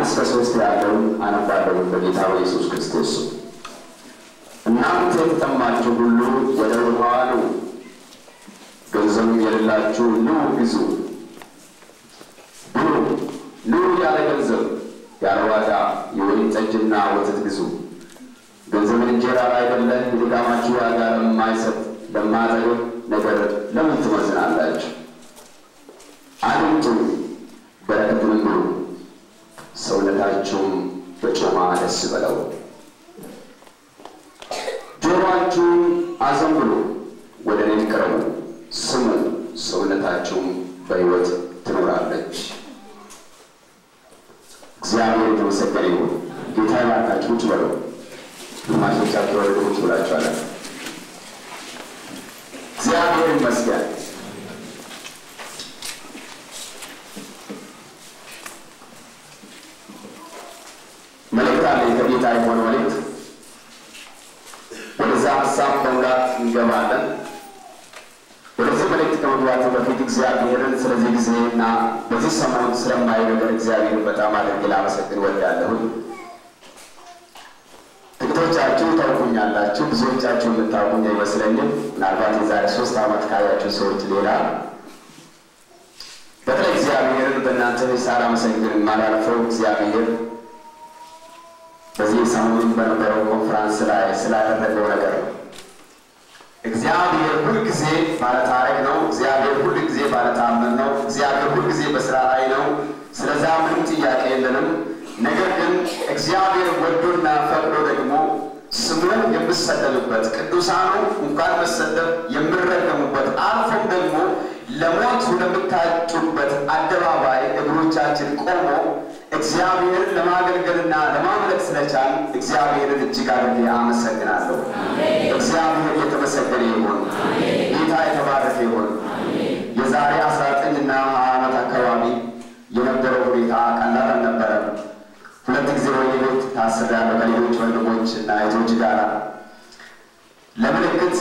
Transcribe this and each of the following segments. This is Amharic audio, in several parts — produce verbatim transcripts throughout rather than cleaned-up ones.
እስከ ሶስት ያለውን አነባለሁ በጌታ በኢየሱስ ክርስቶስ እናንተ የተጠማችሁ ሁሉ ወደ ውሃ ኑ ገንዘብ የሌላችሁ ኑ ግዙ ብሉ ኑ ያለ ገንዘብ ያለ ዋጋ የወይን ጠጅና ወተት ግዙ ገንዘብን እንጀራ አይደለ የድካማችሁ ዋጋ ለማይሰጥ ለማጠግብ ነገር ለምን ትመዝናላችሁ አድምጡ በረከቱን ብሉ ሰውነታችሁም በጮማ ደስ ይበለው ጆሮአችሁን አዘንብሉ ወደ እኔ ቅረቡ ስሙ ሰውነታችሁም በሕይወት ትኖራለች እግዚአብሔር የተመሰገነ ይሁን ጌታ ይባርካችሁ ትበሉ ማሽቻችሁ ወደ ቁጭ ብላችኋል እግዚአብሔር ይመስገን መልእክት አለ ከጌታ የሆነ መልእክት ወደዛ ሀሳብ በሙላት እንገባለን ወደዚህ መልእክት ከመግባት በፊት እግዚአብሔርን ስለዚህ ጊዜና በዚህ ሰሞን ስለማየው ነገር እግዚአብሔርን በጣም አድርጌ ላመሰግን እወዳለሁ ጥቂቶቻችሁ ታውቁኛላችሁ ብዙዎቻችሁ የምታውቁኝ አይመስለኝም ምናልባት የዛሬ ሶስት ዓመት ካያችሁ ሰዎች ሌላ በተለይ እግዚአብሔርን በእናንተ ሳራ መሰግን ማላልፈው እግዚአብሔር በዚህ ሰሞን በነበረው ኮንፈረንስ ላይ ስላደረገው ነገር ነው እግዚአብሔር ሁሉ ጊዜ ባለ ታሪክ ነው እግዚአብሔር ሁሉ ጊዜ ባለ ተአምር ነው እግዚአብሔር ሁሉ ጊዜ በስራ ላይ ነው ስለዛ ምንም ጥያቄ የለንም ነገር ግን እግዚአብሔር ወዶና ፈቅዶ ደግሞ ስሙን የምሰደብበት ቅዱሳኑ እንኳን መሰደብ የምረገሙበት አልፎም ደግሞ ለሞት ወደምታጩበት አደባባይ እግሮቻችን ቆሞ እግዚአብሔር ለማገልገልና ለማምለክ ስለቻል እግዚአብሔርን እጅግ አድርጌ አመሰግናለሁ እግዚአብሔር የተመሰገነ ይሁን ጌታ የተባረከ ይሁን የዛሬ አስራ ዘጠኝ እና ሃያ ዓመት አካባቢ የነበረው ሁኔታ ቀላል አልነበረም ሁለት ጊዜ ወደ ቤት ታስሬያለሁ ከሌሎች ወንድሞች እና እህቶች ጋር ለምልክት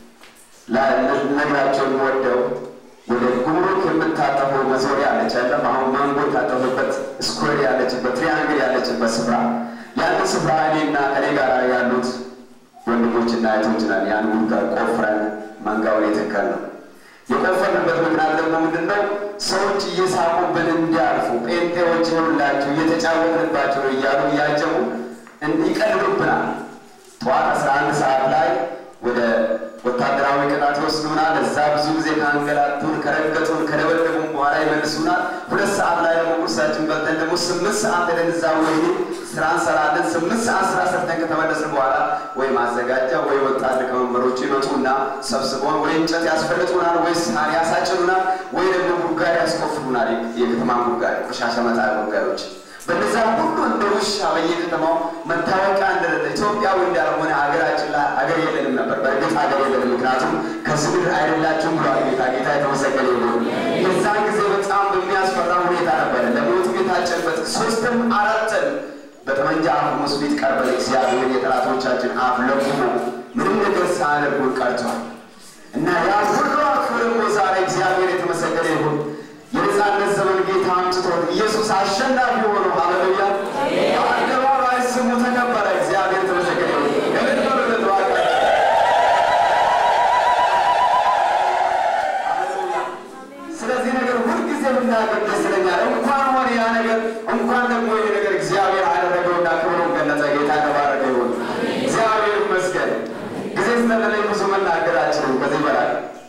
ለነግራቸው ወደው ወደ ጉምሩክ የምታጠፈው መዞሪያ አለች አይደል አሁን ማንጎ ታጠፈበት ስኩዌር ያለችበት ትሪያንግል ያለችበት ስፍራ ያን ስፍራ እኔና ከኔ ጋር ያሉት ወንድሞችና እህቶች ነን ያን ጉድጓድ ቆፍረን መንጋውን የተከልነው የቆፈርንበት ምክንያት ደግሞ ምንድነው ሰዎች እየሳቁብን እንዲያልፉ ጴንጤዎች ሁላችሁ እየተጫወተባቸው እያሉ እያጀቡ እንዲቀልዱብናል ጠዋት አስራ አንድ ሰዓት ላይ ወደ ወታደራዊ ቅጣት ወስዱናል እዛ ብዙ ጊዜ ካንገላቱን ከረገጡን ከደበደቡን በኋላ ይመልሱናል ሁለት ሰዓት ላይ ደግሞ ቁርሳችን በልተን ደግሞ ስምንት ሰዓት ለንዛው ወይ ስራ እንሰራለን ስምንት ሰዓት ስራ ሰርተን ከተመለስን በኋላ ወይ ማዘጋጃ ወይ ወጣት ከመመሮች ይመጡና ሰብስበውን ወይ እንጨት ያስፈልጡናል ወይ ሳር ያሳጭኑናል ወይ ደግሞ ጉድጓድ ያስቆፍሩናል የከተማ ጉድጓድ ቆሻሻ መጣያ ጉድጓዶች በነዛ ሁሉ እንደውሻ በየከተማው መታወቂያ እንደሌለ ኢትዮጵያዊ እንዳልሆነ ሀገራችን ላይ ሀገር የለንም ነበር በእርግጥ ሀገር የለንም ምክንያቱም ከስምር አይደላችሁም ብሏል ጌታ ጌታ የተመሰገነ ይሁን የዛን ጊዜ በጣም በሚያስፈራ ሁኔታ ነበር ለሞት ቤታችንበት ሶስትም አራትም በጠመንጃ አፈሙዝ ፊት ቀርበን እግዚአብሔር የጠላቶቻችን አፍ ለጉሞ ምንም ነገር ሳያደርጉ ቀርቷል እና ያ ሁሉ አክብሮ ዛሬ እግዚአብሔር የተመሰገነ ይሁን የነጻነት ዘመን ጌታ አምጥቶ ኢየሱስ አሸናፊ ሆኖ ሃሌሉያ አደባባይ ስሙ ተከበረ እግዚአብሔር ተመሰገነ ይሁን ለምን በረከት ሃሌሉያ ስለዚህ ነገር ሁሉ ጊዜ ምናገር ደስ ይለኛል እንኳን ሆነ ያ ነገር እንኳን ደግሞ ይሄ ነገር እግዚአብሔር አደረገውና ክብሩን ገለጸ ጌታ ተባረከ ይሁን እግዚአብሔር ይመስገን ጊዜ ስለሌለኝ ብዙ መናገራችን ከዚህ በላይ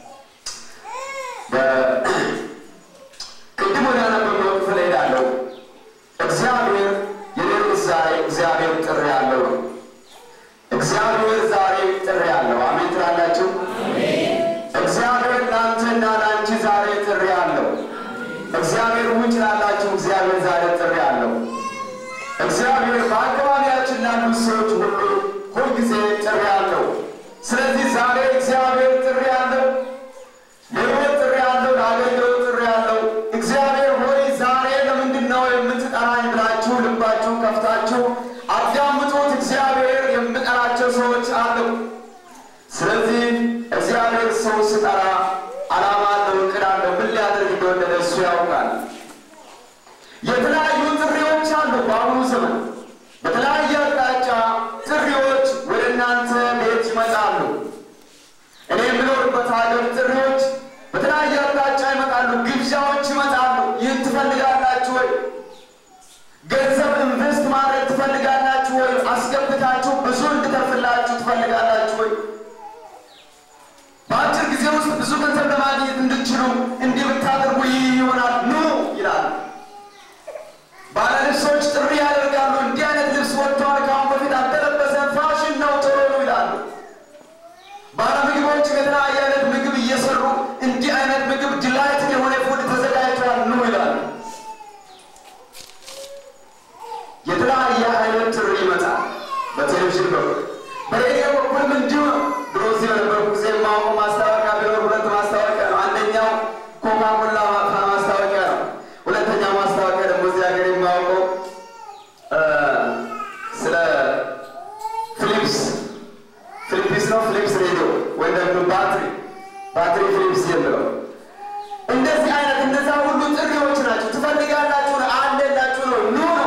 ቅድም ወደ አነበብነው ክፍል ሄዳለሁ እግዚአብሔር የሌሎች ዛሬ እግዚአብሔር ጥሪ ያለው እግዚአብሔር ዛሬ ጥሪ ያለው አሜን ትላላችሁ እግዚአብሔር ላንተና ላንቺ ዛሬ ጥሪ ያለው እግዚአብሔር ውጭ ላላችሁ እግዚአብሔር ዛሬ ጥሪ ያለው እግዚአብሔር በአካባቢያችን ላሉ ሰዎች ሁሉ ሁልጊዜ ጥሪ ያለው ስለዚህ ዛሬ እግዚአብሔር ጥሪ ያለው ለህይወት ጥሪ ያለው ለአገልግሎት ጥሪ ያለው እግዚአብሔር ሆይ ዛሬ ለምንድነው የምትጠራኝ ብላችሁ ልባችሁን ከፍታችሁ አዳምጡት እግዚአብሔር የምጠራቸው ሰዎች አሉ ስለዚህ እግዚአብሔር ሰው ሲጠራ ዓላማ አለው እቅድ አለው ምን ሊያደርግ እንደወደደ እሱ ያውቃል የተለያዩ ጥሪዎች አሉ በአሁኑ ትፈልጋላችሁ ወይ? አስገብታችሁ ብዙ እንድተርፍላችሁ ትፈልጋላችሁ ወይ? በአጭር ጊዜ ውስጥ ብዙ ገንዘብ ለማግኘት እንድትችሉ እንዲህ ብታደርጉ ይህ ይሆናል ኑ ይላል። ባለልብሶች ጥሪ ያደርጋሉ። እንዲህ አይነት ልብስ ወጥቷል፣ ከአሁን በፊት አልተለበሰም፣ ፋሽን ነው፣ ጥሩ ነው ይላሉ። ባለምግቦች የተለያየ አይነት ምግብ እየሰሩ እንዲህ አይነት ምግብ ዲላይት የሆነ ፉድ ተዘጋጅቷል ኑ ይላሉ። የተለያየ አይነት ጥሪ ይመጣል። በቴሌቪዥን በኩል በሬዲዮ በኩል እንዲሁ ነው። ድሮ እዚህ በነበርኩ ጊዜ የማውቀው ማስታወቂያ ቢኖር ሁለት ማስታወቂያ ነው። አንደኛው ኮካ ኮላ ማስታወቂያ ነው። ሁለተኛው ማስታወቂያ ደግሞ እዚህ ሀገር የማውቀው ስለ ፊሊፕስ ፊሊፕስ ነው። ፊሊፕስ ሬዲዮ ወይም ደግሞ ባትሪ ባትሪ ፊሊፕስ የሚለው እንደዚህ አይነት እነዛ ሁሉ ጥሪዎች ናቸው። ትፈልጋላችሁ ነው፣ አለላችሁ ነው፣ ኑ ነው።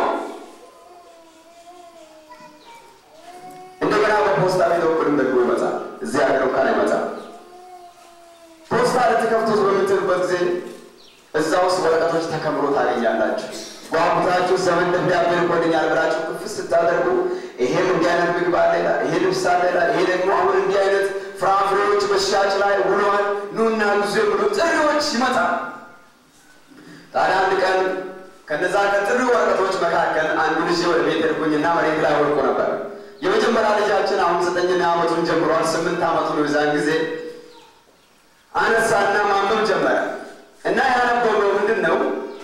እንደገና በፖስታ ቤት በኩልም ደግሞ ይመጣል። እዚህ ሀገር እንኳን አይመጣም። ፖስታ ልትከፍቱት በምትሉበት ጊዜ እዛ ውስጥ ወረቀቶች ተከምሮ ታገኛላችሁ። ጓጉታችሁ ዘመን ደብዳቤ ልኮልኛል ብላችሁ ክፍት ስታደርጉ ይሄም እንዲህ አይነት ምግብ አለ ይላል፣ ይሄ ልብስ አለ ይላል፣ ይሄ ደግሞ አሁን እንዲህ አይነት ፍራፍሬዎች በሻጭ ላይ ውለዋል፣ ኑና ጉዞ ብሎ ጥሪዎች ይመጣል። ታዲያ አንድ ቀን ከነዛ ከጥሪ ወረቀቶች መካከል አንዱ ልጅ ወደ ቤት ሄድኩኝና መሬት ላይ ወድቆ ነበር። የመጀመሪያ ልጃችን አሁን ዘጠነኛ ዓመቱን ጀምሯል። ስምንት ዓመቱ ነው የዛን ጊዜ። አነሳና ማንበብ ጀመረ እና ያነበው ነው ምንድን ነው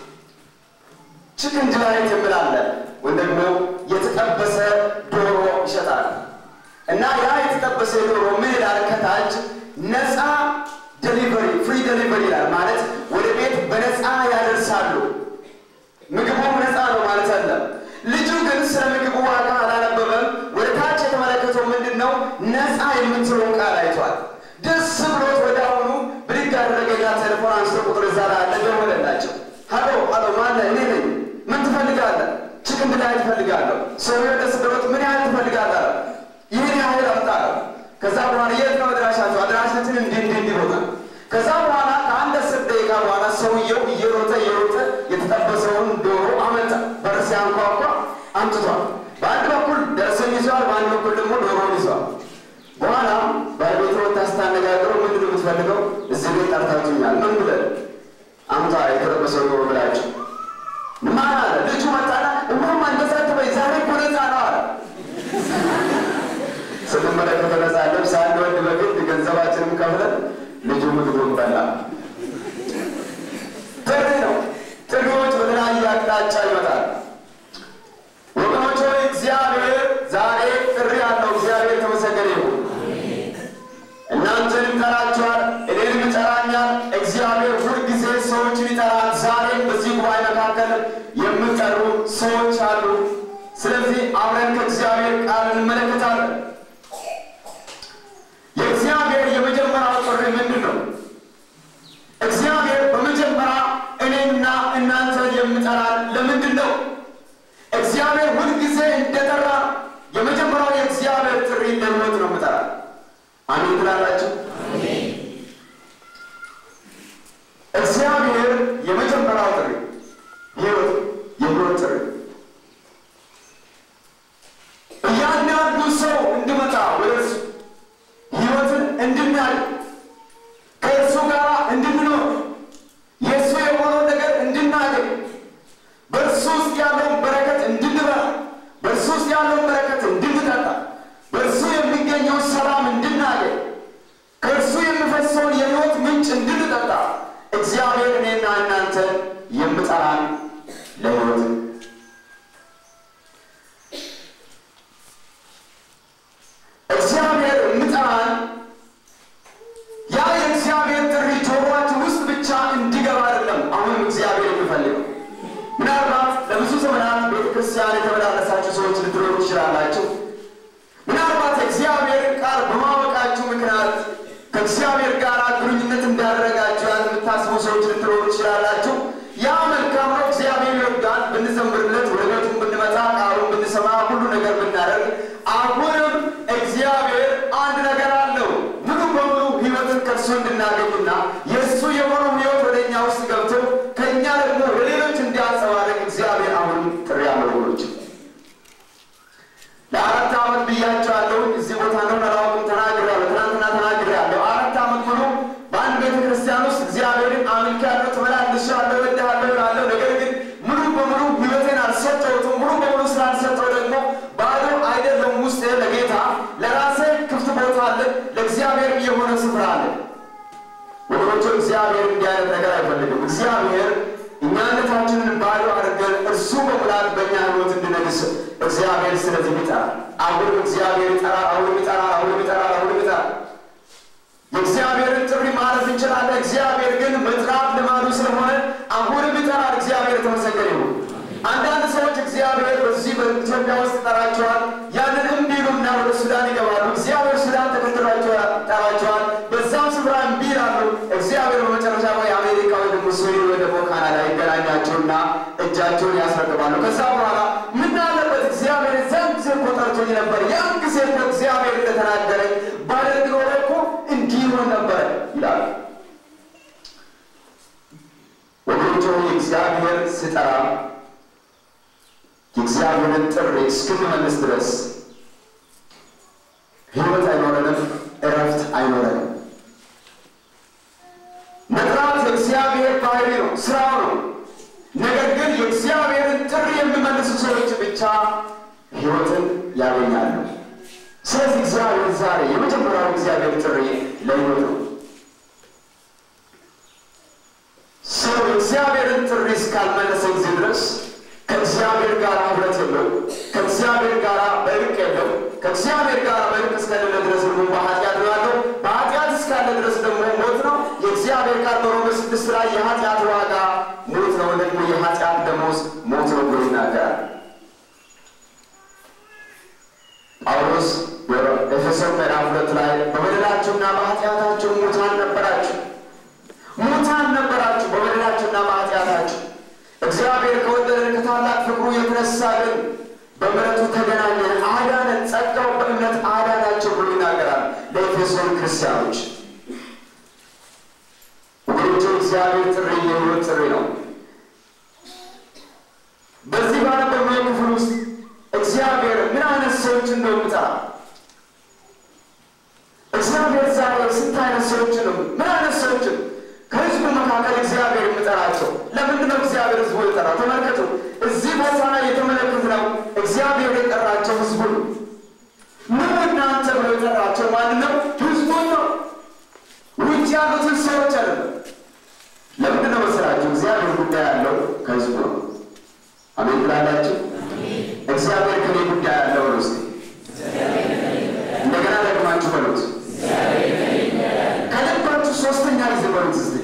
ቺክን ዲላይት የሚላለ ወይ ደግሞ የተጠበሰ ዶሮ ይሸጣል። እና ያ የተጠበሰ ዶሮ ምን ይላል ከታች ነፃ ዴሊቨሪ ፍሪ ዴሊቨሪ ይላል። ማለት ወደ ቤት በነፃ ያደርሳሉ። ምግቡ ነፃ ነው ማለት አይደለም። ልጁ ግን ስለ ምግቡ ዋጋ አላነበበም። ወደ ታች የተመለከተው ምንድን ነው ነፃ የምትለውን ቃል አይቷል። ደስ ብሎት ወዲያውኑ ብድግ አደረገና ቴሌፎን አንስቶ ቁጥር እዛ ላይ አለ ደወለላቸው። ሀሎ ሀሎ ማነህ? እኔ ነኝ። ምን ትፈልጋለህ? ቺክን ዲላይት እፈልጋለሁ። ሰውዬው ደስ ብሎት ምን ያህል ትፈልጋለህ? ይህን ያህል አምጣለሁ። ከዛ በኋላ የት ነው አድራሻቸው? አድራሻችን እንዲህ እንዲህ እንዲህ ቦታ። ከዛ በኋላ ከአንድ አስር ደቂቃ በኋላ ሰውዬው እየሮጠ እየሮጠ የተጠበሰውን ዶሮ አመጣ። በር ሲያንኳኳ አምጥቷል። በአንድ በኩል ደረሰኝ ይዟል፣ በአንድ በኩል ደግሞ ዶሮውን ይዟል። በኋላ ባለቤቱ ወጣ ስታነጋግረው ምንድን ነው የምትፈልገው? እዚህ ቤት ጠርታችሁኛል። ምን ብለን? አምጣ የተጠበሰው ዶሮ ብላችሁ። ማን አለ? ልጁ መጣና እማማ እንደዛ አትበይ ዛሬ እኮ ነፃ ነው አለ። ስንመለከተው ነፃ ልብስ አንድ ወንድ በግድ ገንዘባችንም ከፍለን ልጁ ምግቡን በላ። ጥሪ ነው። ጥሪዎች በተለያየ አቅጣጫ ይመጣል። ወገኖች ሆይ እግዚአብሔር ዛሬ ጥሪ አለው። እግዚአብሔር ተመሰገነ ይሁን። እናንተን ይጠራችኋል፣ እኔንም ይጠራኛል። እግዚአብሔር ሁልጊዜ ሰዎችን ይጠራል። ዛሬም በዚህ ጉባኤ መካከል የምጠሩ ሰዎች አሉ። ስለዚህ አብረን ከእግዚአብሔር ቃል እንመለከታለን። የእግዚአብሔር የመጀመሪያው ጥሪ ምንድን ነው? እግዚአብሔር በመጀመሪያ እኔና እናንተን የምጠራን ለምንድን ነው? እግዚአብሔር ሁልጊዜ እንደጠራ የመጀመሪያው የእግዚአብሔር ጥሪ ለህይወት ነው የምጠራ። አሜን ትላላችሁ? እግዚአብሔር የመጀመሪያው ጥሪ ህይወት የህይወት ጥሪ እያንዳንዱ ሰው እንድመጣ ወደ እርሱ ህይወትን እንድናይ ከእርሱ ጋር እንድንኖር የእሱ የሆነውን ነገር እንድናገኝ በእርሱ ውስጥ ያለውን በረከት እንድንበላ በእርሱ ውስጥ ያለውን በረከት እንድንጠጣ በእርሱ የሚገኘውን ሰላም እንድናገኝ ከእርሱ የሚፈሰውን የህይወት ምንጭ እንድንጠጣ እግዚአብሔር እኔና እናንተ የምጠራን ለህይወት እግዚአብሔር የምጠራን ያ የእግዚአብሔር ጥሪ ጆሮአችን ውስጥ ብቻ እንዲገባ አይደለም። አሁንም እግዚአብሔር የሚፈልገው ምናልባት ለብዙ ዘመናት ቤተክርስቲያን የተመላለሳችሁ ሰዎች ልትኖሩ ትችላላችሁ። ምናልባት እግዚአብሔር ቃል በማወቃችሁ ምክንያት ከእግዚአብሔር ጋር ግንኙነት እንዳደረጋችሁ የምታስቡ ሰዎች ልትኖሩ ትችላላችሁ። ያ መልካም ነው። እግዚአብሔር ይወዳል። ብንዘምርለት፣ ወደ ቤቱም ብንመጣ፣ ቃሉን ብንሰማ፣ ሁሉ ነገር ብናደርግ አሁንም እግዚአብሔር አንድ ነገር አለው። ሙሉ በሙሉ ህይወትን ከእርሱ እንድናገኝና የእሱ የሆነው ህይወት ወደ እኛ ውስጥ ገብቶ ከእኛ ደግሞ ለሌሎች እንዲያንጸባርቅ እግዚአብሔር አሁንም ጥሪ አለው። ወገኖች ያለው እዚህ ቦታ ነው አላውቅም ተናግሬያለሁ ትናንትና ተናግሬያለሁ አራት ዓመት ሙሉ በአንድ ቤተ ክርስቲያን ውስጥ እግዚአብሔርን አምልኬያለሁ ተመላልሻለሁ ወድሃለሁ እላለሁ ነገር ግን ሙሉ በሙሉ ሕይወቴን አልሰጠሁትም ሙሉ በሙሉ ስላልሰጠሁ ደግሞ ባዶ አይደለም ውስጤ ለጌታ ለራሴ ክፍት ቦታ አለ ለእግዚአብሔር የሆነ ስፍራ አለ ወንዶች እግዚአብሔር እንዲያለ ነገር አይፈልግም እግዚአብሔር እኛነታችንን ባዶ አድርገን እርሱ በሙላት በእኛ ሕይወት እንድነግስ እግዚአብሔር ስለዚህ ይጠራል አሁን እግዚአብሔር ይጠራል አሁን ይጠራል አሁን ይጠራል አሁን ይጠራል የእግዚአብሔርን ጥሪ ማለት እንችላለን እግዚአብሔር ግን መጥራት ልማዱ ስለሆነ አሁን ይጠራል እግዚአብሔር የተመሰገነ ይሁን አንዳንድ ሰዎች እግዚአብሔር በዚህ በኢትዮጵያ ውስጥ ይጠራቸዋል ያንን እምቢሉና ወደ ሱዳን ይገባሉ እግዚአብሔር ሱዳን ተከትሏቸው ይጠራቸዋል በዛም ስፍራ እምቢ ይላሉ እግዚአብሔር በመጨረሻ ላይ አሜሪካ ወደ ሙስሊም ወደ ካናዳ ይገናኛቸውና እጃቸውን ያስረክባሉ ከዛ በኋላ ምን አለበት እግዚአብሔር ዘንድ ዘቆጣቶኝ ነበር ያን ጊዜ እግዚአብሔር እንደተናገረኝ ባደርግ ኖሮ እኮ እንዲህ ሆነ ነበር ይላል ወንዶች እግዚአብሔር ሲጠራ የእግዚአብሔርን ጥሪ እስክንመልስ ድረስ ሕይወት አይኖረንም እረፍት አይኖረንም መጥራት የእግዚአብሔር ባህሪ ነው ስራው ነው ነገር ግን የእግዚአብሔርን ጥሪ የሚመልሱ ሰዎች ብቻ ሕይወትን ያገኛሉ ስለዚህ እግዚአብሔር ዛሬ የመጀመሪያው እግዚአብሔር ጥሪ ለሕይወት ነው ሰው የእግዚአብሔርን ጥሪ እስካልመለሰ ጊዜ ድረስ ከእግዚአብሔር ጋር ህብረት የለው ከእግዚአብሔር ጋር በእርቅ የለው ከእግዚአብሔር ጋር በእርቅ እስካለ ድረስ ደግሞ በኃጢአት ነው ያለው በኃጢአት እስካለ ድረስ ደግሞ ሞት ነው የእግዚአብሔር ቃል በሮሜ ስድስት ላይ የኃጢአት ዋጋ ሞት ነው ደግሞ የኃጢአት ደሞዝ ሞት ነው ብሎ ይናገራል ጳውሎስ በኤፌሶን ምዕራፍ ሁለት ላይ በበደላችሁና በኃጢአታችሁ ሙታን ነበራችሁ ሙታን ነበራችሁ በበደላችሁና በኃጢአታችሁ እግዚአብሔር ከወደደን ከታላቅ ፍቅሩ የተነሳ ግን በምሕረቱ ተገናኘን አዳነን ጸጋው በእምነት አዳናቸው ብሎ ይናገራል ለኤፌሶን ክርስቲያኖች ወንዶች እግዚአብሔር ጥሪ የሕይወት ጥሪ ነው በዚህ ባነበብነው ክፍል ውስጥ እግዚአብሔር ምን አይነት ሰዎች እንደሚጠራ እግዚአብሔር ዛሬ ስንት አይነት ሰዎች ነው ምን አይነት ሰዎች ከሕዝቡ መካከል እግዚአብሔር የሚጠራቸው ለምንድን ነው እግዚአብሔር ሕዝቡ የጠራው ተመልከቱ እዚህ ቦታ ላይ የተመለከትነው እግዚአብሔር የጠራቸው ሕዝቡን ምን እናንተ ብሎ የጠራቸው ማን ነው ሕዝቡን ነው ውጭ ያሉትን ሰዎች አይደለም ለምንድን ነው መሰላችሁ እግዚአብሔር ጉዳይ ያለው ከሕዝቡ ነው አሜን ብላላችሁ እግዚአብሔር ከኔ ጉዳይ ያለው ነው እስቲ እንደገና ደግማችሁ በሉት ከልባችሁ ሶስተኛ ጊዜ በሉት እስቲ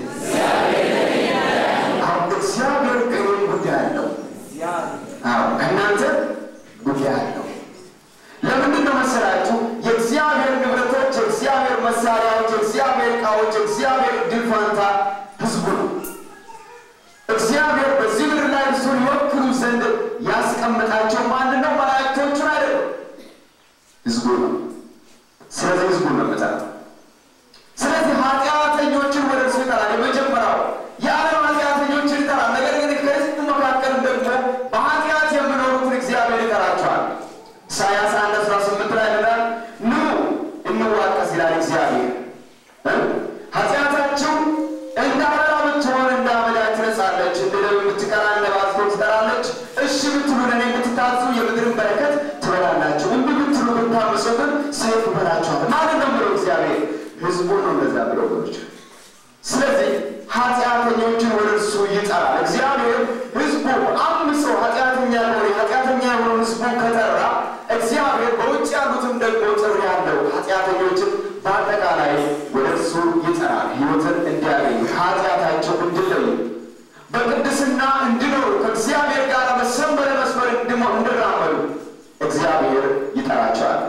እግዚአብሔር ከኔ ጉዳይ ያለው አዎ ከእናንተ ጉዳይ ያለው ለምንድን ነው መሰላችሁ የእግዚአብሔር ንብረቶች የእግዚአብሔር መሳሪያዎች የእግዚአብሔር ዕቃዎች የእግዚአብሔር ድል ፈንታ ሕዝቡ ነው እግዚአብሔር በዚህ ምድር ላይ እሱን ይወክሉ ዘንድ ያስቀመጣቸው ማን ነው መላእክቶቹን አይደለም ሕዝቡ ነው ስለዚህ ሕዝቡ ነው መጣጣ ስለዚህ ኃጢአተኞችን ወደ እርሱ ይጠራል የመጀመሪያው የዓለም ኃጢአተኞችን ይጠራል ነገር ግን ከሕዝቡ መካከል ደግሞ በኃጢአት የሚኖሩትን እግዚአብሔር ይጠራቸዋል ኢሳይያስ አንድ አስራ ስምንት ላይ ይላል ኑ እንዋቀስ ይላል እግዚአብሔር ኃጢአታቸው እንደ አበባ ብትሆን እንደ አመዳይ ትነጻለች እንደ ደም ብትቀራ እንደ ባዝቶ ትጠራለች እሺ ብትሉ ለእኔ ብትታዙ የምድርን በረከት ትበላላችሁ እምቢ ብትሉ ብታምፁ ግን ሰይፍ ይበላችኋል ማለት ነው ብሎ እግዚአብሔር ሕዝቡ ነው እንደዛ ብሎ ብሎች ስለዚህ ኃጢአተኞችን ወደ እርሱ ይጠራል እግዚአብሔር ሕዝቡ አምጾ ኃጢአተኛ ነው ኃጢአተኛ የሆኑ ሕዝቡን ከጠራ እግዚአብሔር በውጭ ያሉትም ደግሞ ጥሪ ያለው ኃጢአተኞችን በአጠቃላይ ወደ እርሱ ይጠራል ሕይወትን እንዲያገኙ ኃጢአታቸው እንዲለዩ በቅድስና እንዲኖሩ ከእግዚአብሔር ጋር በሰንበረ መስመር እንዲራመዱ እግዚአብሔር ይጠራቸዋል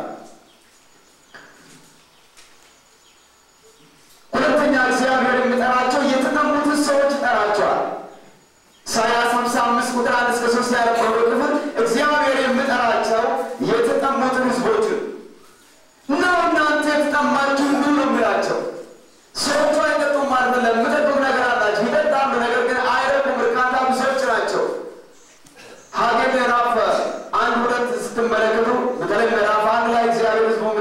ሁለተኛ እግዚአብሔር የሚጠራቸው የተጠሙትን ሰዎች ይጠራቸዋል ኢሳይያስ ሃምሳ አምስት ቁጥር አንድ እስከ ሶስት ያለው ክፍል እግዚአብሔር የሚጠራቸው የተጠሙትን ሕዝቦችን ነው እናንተ የተጠማችሁ ሁሉ ነው የሚላቸው ሰዎቹ አይጠጡም ማለት ነው የምጠጡት ነገር አላቸው ይጠጣሉ ነገር ግን አይረኩም እርካታ ብዙዎች ናቸው ሀጌ ምዕራፍ አንድ ሁለት ስትመለከቱ በተለይ ምዕራፍ አንድ ላይ እግዚአብሔር ሕዝቡ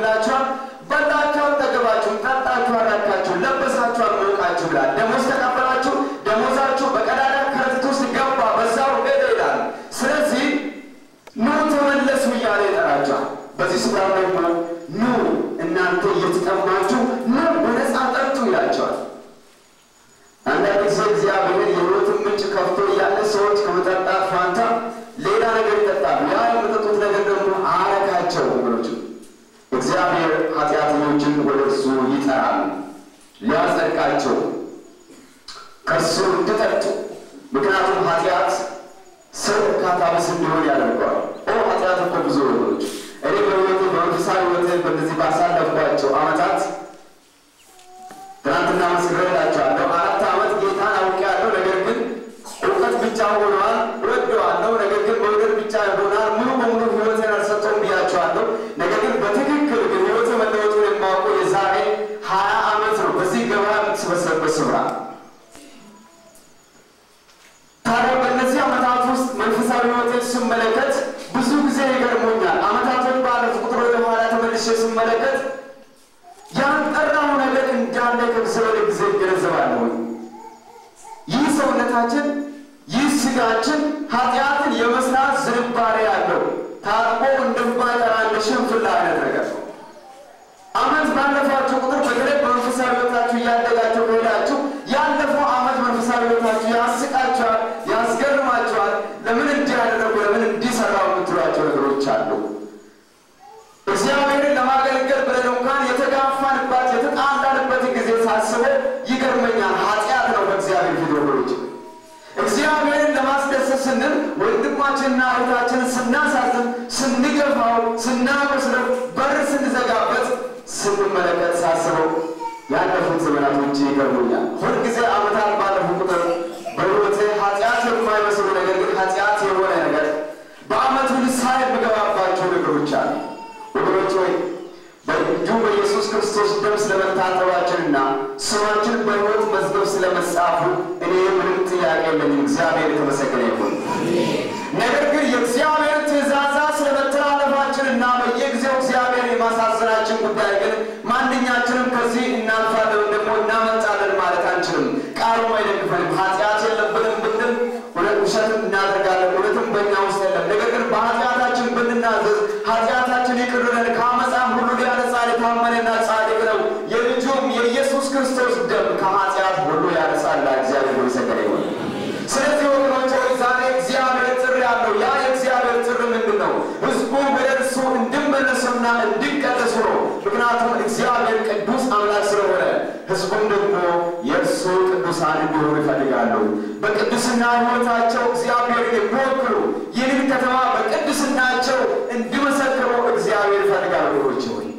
ስፍራ ደግሞ ኑ እናንተ እየተጠማችሁ ኑ በነፃ ጠጡ ይላቸዋል። አንዳንድ ጊዜ እግዚአብሔር የሕይወትን ምንጭ ከፍቶ ያለ ሰዎች ከመጠጣት ፋንታ ሌላ ነገር ይጠጣሉ። ያ የመጠጡት ነገር ደግሞ አያረካቸው ወገኖች። እግዚአብሔር ኃጢአተኞችን ወደ እርሱ ይጠራል ሊያጸድቃቸው ከእርሱ እንዲጠጡ። ምክንያቱም ኃጢአት ሰው እርካታ ቢስ እንዲሆን ያደርገዋል። ኦ ኃጢአት እኮ ብዙ ወገኖች እኔ በሕይወቴ በመንፈሳዊ ሕይወቴ በእነዚህ ባሳለፍኳቸው ዓመታት ትናንትና መስክሬላችኋለሁ። አራት ዓመት ጌታን አውቄያለሁ። ነገር ግን እውቀት ብቻ ሆኗል። እወደዋለሁ፣ ነገር ግን መውደድ ብቻ ይሆናል። ሙሉ በሙሉ ሕይወቴን አልሰጠውም ብያችኋለሁ። ነገር ግን በትክክል ግን ሕይወቴ መለወጡን የማውቀው የዛሬ ሀያ ዓመት ነው በዚህ ገበያ የምትሰበሰብበት ስፍራ። ታዲያ በእነዚህ ዓመታት ውስጥ መንፈሳዊ ሕይወቴን ስመለከት ብዙ ጊዜ ይገርሞኛል። ዓመታቶች ባለፉ ቁጥር ወደ ኋላ ተመልሼ ስመለከት ያንጠራው ነገር እንዳለ ከጊዜ ወደ ጊዜ ይገነዘባለሁ። ይህ ሰውነታችን ይህ ስጋችን ኃጢአትን የመስራት ዝንባሌ ያለው ታጥቦ እንደማይጠራ እንደ ሽንፍላ አይነት ነገር ነው። ዓመት ባለፋችሁ ቁጥር በተለይ በመንፈሳዊ ሕይወታችሁ እያደጋችሁ ከሄዳችሁ ያለፈው ዓመት መንፈሳዊ ሕይወታችሁ ያስቃችኋል፣ ያስገርማችኋል። ለምን እንዲህ ያደረጉ ለምን እንዲህ ሰራው የምትሏቸው ነገሮች አሉ። እግዚአብሔርን ለማገልገል ብለን እንኳን የተጋፋንበት የተጣላንበትን ጊዜ ሳስበው ይገርመኛል። ኃጢአት ነው በእግዚአብሔር ፊት ወገኖች። እግዚአብሔርን ለማስደሰት ስንል ወንድማችንና እህታችንን ስናሳዝን፣ ስንገፋው፣ ስናቆስለው፣ በር ስንዘጋበት ስንመለከት ሳስበው ያለፉት ዘመናቶች ይገርሙኛል። ሁልጊዜ ዓመታት ባለፉ ቁጥር በሕይወቴ ኃጢአት የማይመስሉ ነገር ግን ኃጢአት የሆነ ነገር በዓመቱ ንስሐ የምገባባቸው ነገሮች አሉ። ወገኖች ሆይ በልጁ በኢየሱስ ክርስቶስ ደም ስለመታጠባችንና ስማችን በሕይወት መዝገብ ስለመጻፉ እኔ ምንም ጥያቄ የለኝም። እግዚአብሔር የተመሰገነ ይሁን። ነገር ግን የእግዚአብሔር ትእዛዛት ስለመተላለፋችንና በየጊዜው እግዚአብሔር የማሳዘናችን ጉዳይ ግን ማንኛችንም ከዚህ እናልፋለን ደግሞ እናመልጣለን ማለት አንችልም። ቃሉም አይደግፈንም። ኃጢአት የለብንም ብንል ውሸትም እናደርጋለን፣ እውነትም በእኛ ውስጥ የለም። ነገር ግን በኃጢአታችን ብንናዘዝ ኃጢአታችን ይቅር ይለን ከዓመፃም ሁሉ ሊያነጻን የታመነና ጻድቅ ነው። የልጁም የኢየሱስ ክርስቶስ ደም ከኃጢአት ሁሉ ያነጻል። እግዚአብሔር የተመሰገነ ይሁን። ስለዚህ ወገኖች ሆይ ዛሬ እግዚአብሔር ጥሪ አለው። ያ የእግዚአብሔር ጥሪ ምንድን ነው? ሕዝቡ ወደ እርሱ እንዲመለሱና እንዲቀደሱ ነው። ምክንያቱም እግዚአብሔር ቅዱስ አምላክ ስለሆነ ሕዝቡም ደግሞ የእርሱ ቅዱሳን እንዲሆኑ ይፈልጋሉ። በቅድስና ሕይወታቸው እግዚአብሔርን የሚወክሉ ይህንን ከተማ በቅድስናቸው እንዲመሰክሩ እግዚአብሔር ይፈልጋል። ወገኖች ሆይ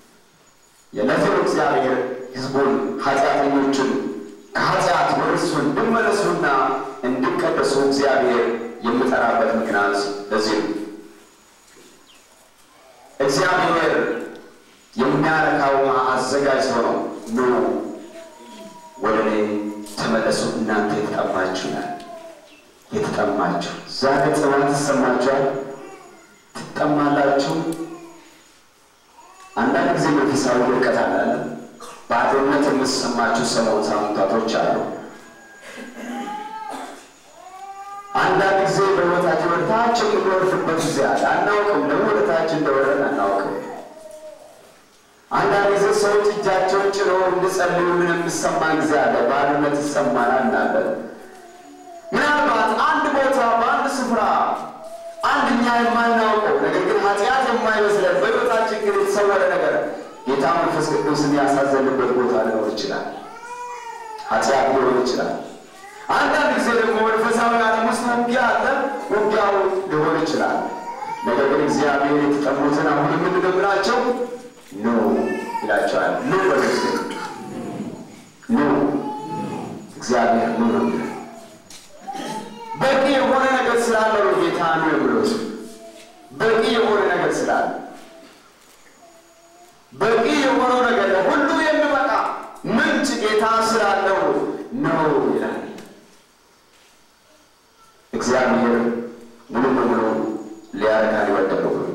የለዚሁ እግዚአብሔር ሕዝቡን ኃጢአተኞችን ከኃጢአት ወደ እርሱ እንዲመለሱና እንዲቀደሱ እግዚአብሔር የሚጠራበት ምክንያት ለዚህ ነው። እግዚአብሔር የሚያረካው አዘጋጅቶ ነው። ኑ ወደ እኔ ተመለሱ እናንተ የተጠማችሁ የተጠማችሁ ዛሬ ጽዋት ይሰማችኋል፣ ትጠማላችሁ። አንዳንድ ጊዜ መንፈሳዊ ድርቀት አለ፣ ባዶነት የሚሰማችሁ ሰሞን ሳምንታቶች አሉ። አንዳንድ ጊዜ በሕይወታችን ወደታችን የምንወርድበት ጊዜ አለ። አናውቅም፣ ለምን ወደታችን እንደወረድን አናውቅም። አንዳንድ ጊዜ ሰዎች እጃቸውን ጭነው እንዲጸልዩልን የሚሰማን ጊዜ አለ። ባዶነት ይሰማናል እናለን። ምናልባት አንድ ቦታ በአንድ ስፍራ አንድ እኛ የማናውቀው ነገር ግን ኃጢአት የማይመስለን በሕይወታችን ግን የተሰወረ ነገር ጌታ መንፈስ ቅዱስን ያሳዘንበት ቦታ ሊኖር ይችላል። ኃጢአት ሊሆን ይችላል። አንዳንድ ጊዜ ደግሞ መንፈሳዊ ዓለም ውስጥ ውጊያ አለ፣ ውጊያው ሊሆን ይችላል። ነገር ግን እግዚአብሔር የተጠሙትን አሁን የምንደምራቸው ኑ ይላቸዋል። ኑ በግስ ኑ እግዚአብሔር ኑ ነው። በቂ የሆነ ነገር ስላለ ነው ጌታ ነው የሚለው። በቂ የሆነ ነገር ስላለ በቂ የሆነው ነገር ሁሉ የሚበቃ ምንጭ ጌታ ስላለው ነው ይላል። እግዚአብሔር ሙሉ በሙሉ ሊያረካን ይወዳል ወገኖች።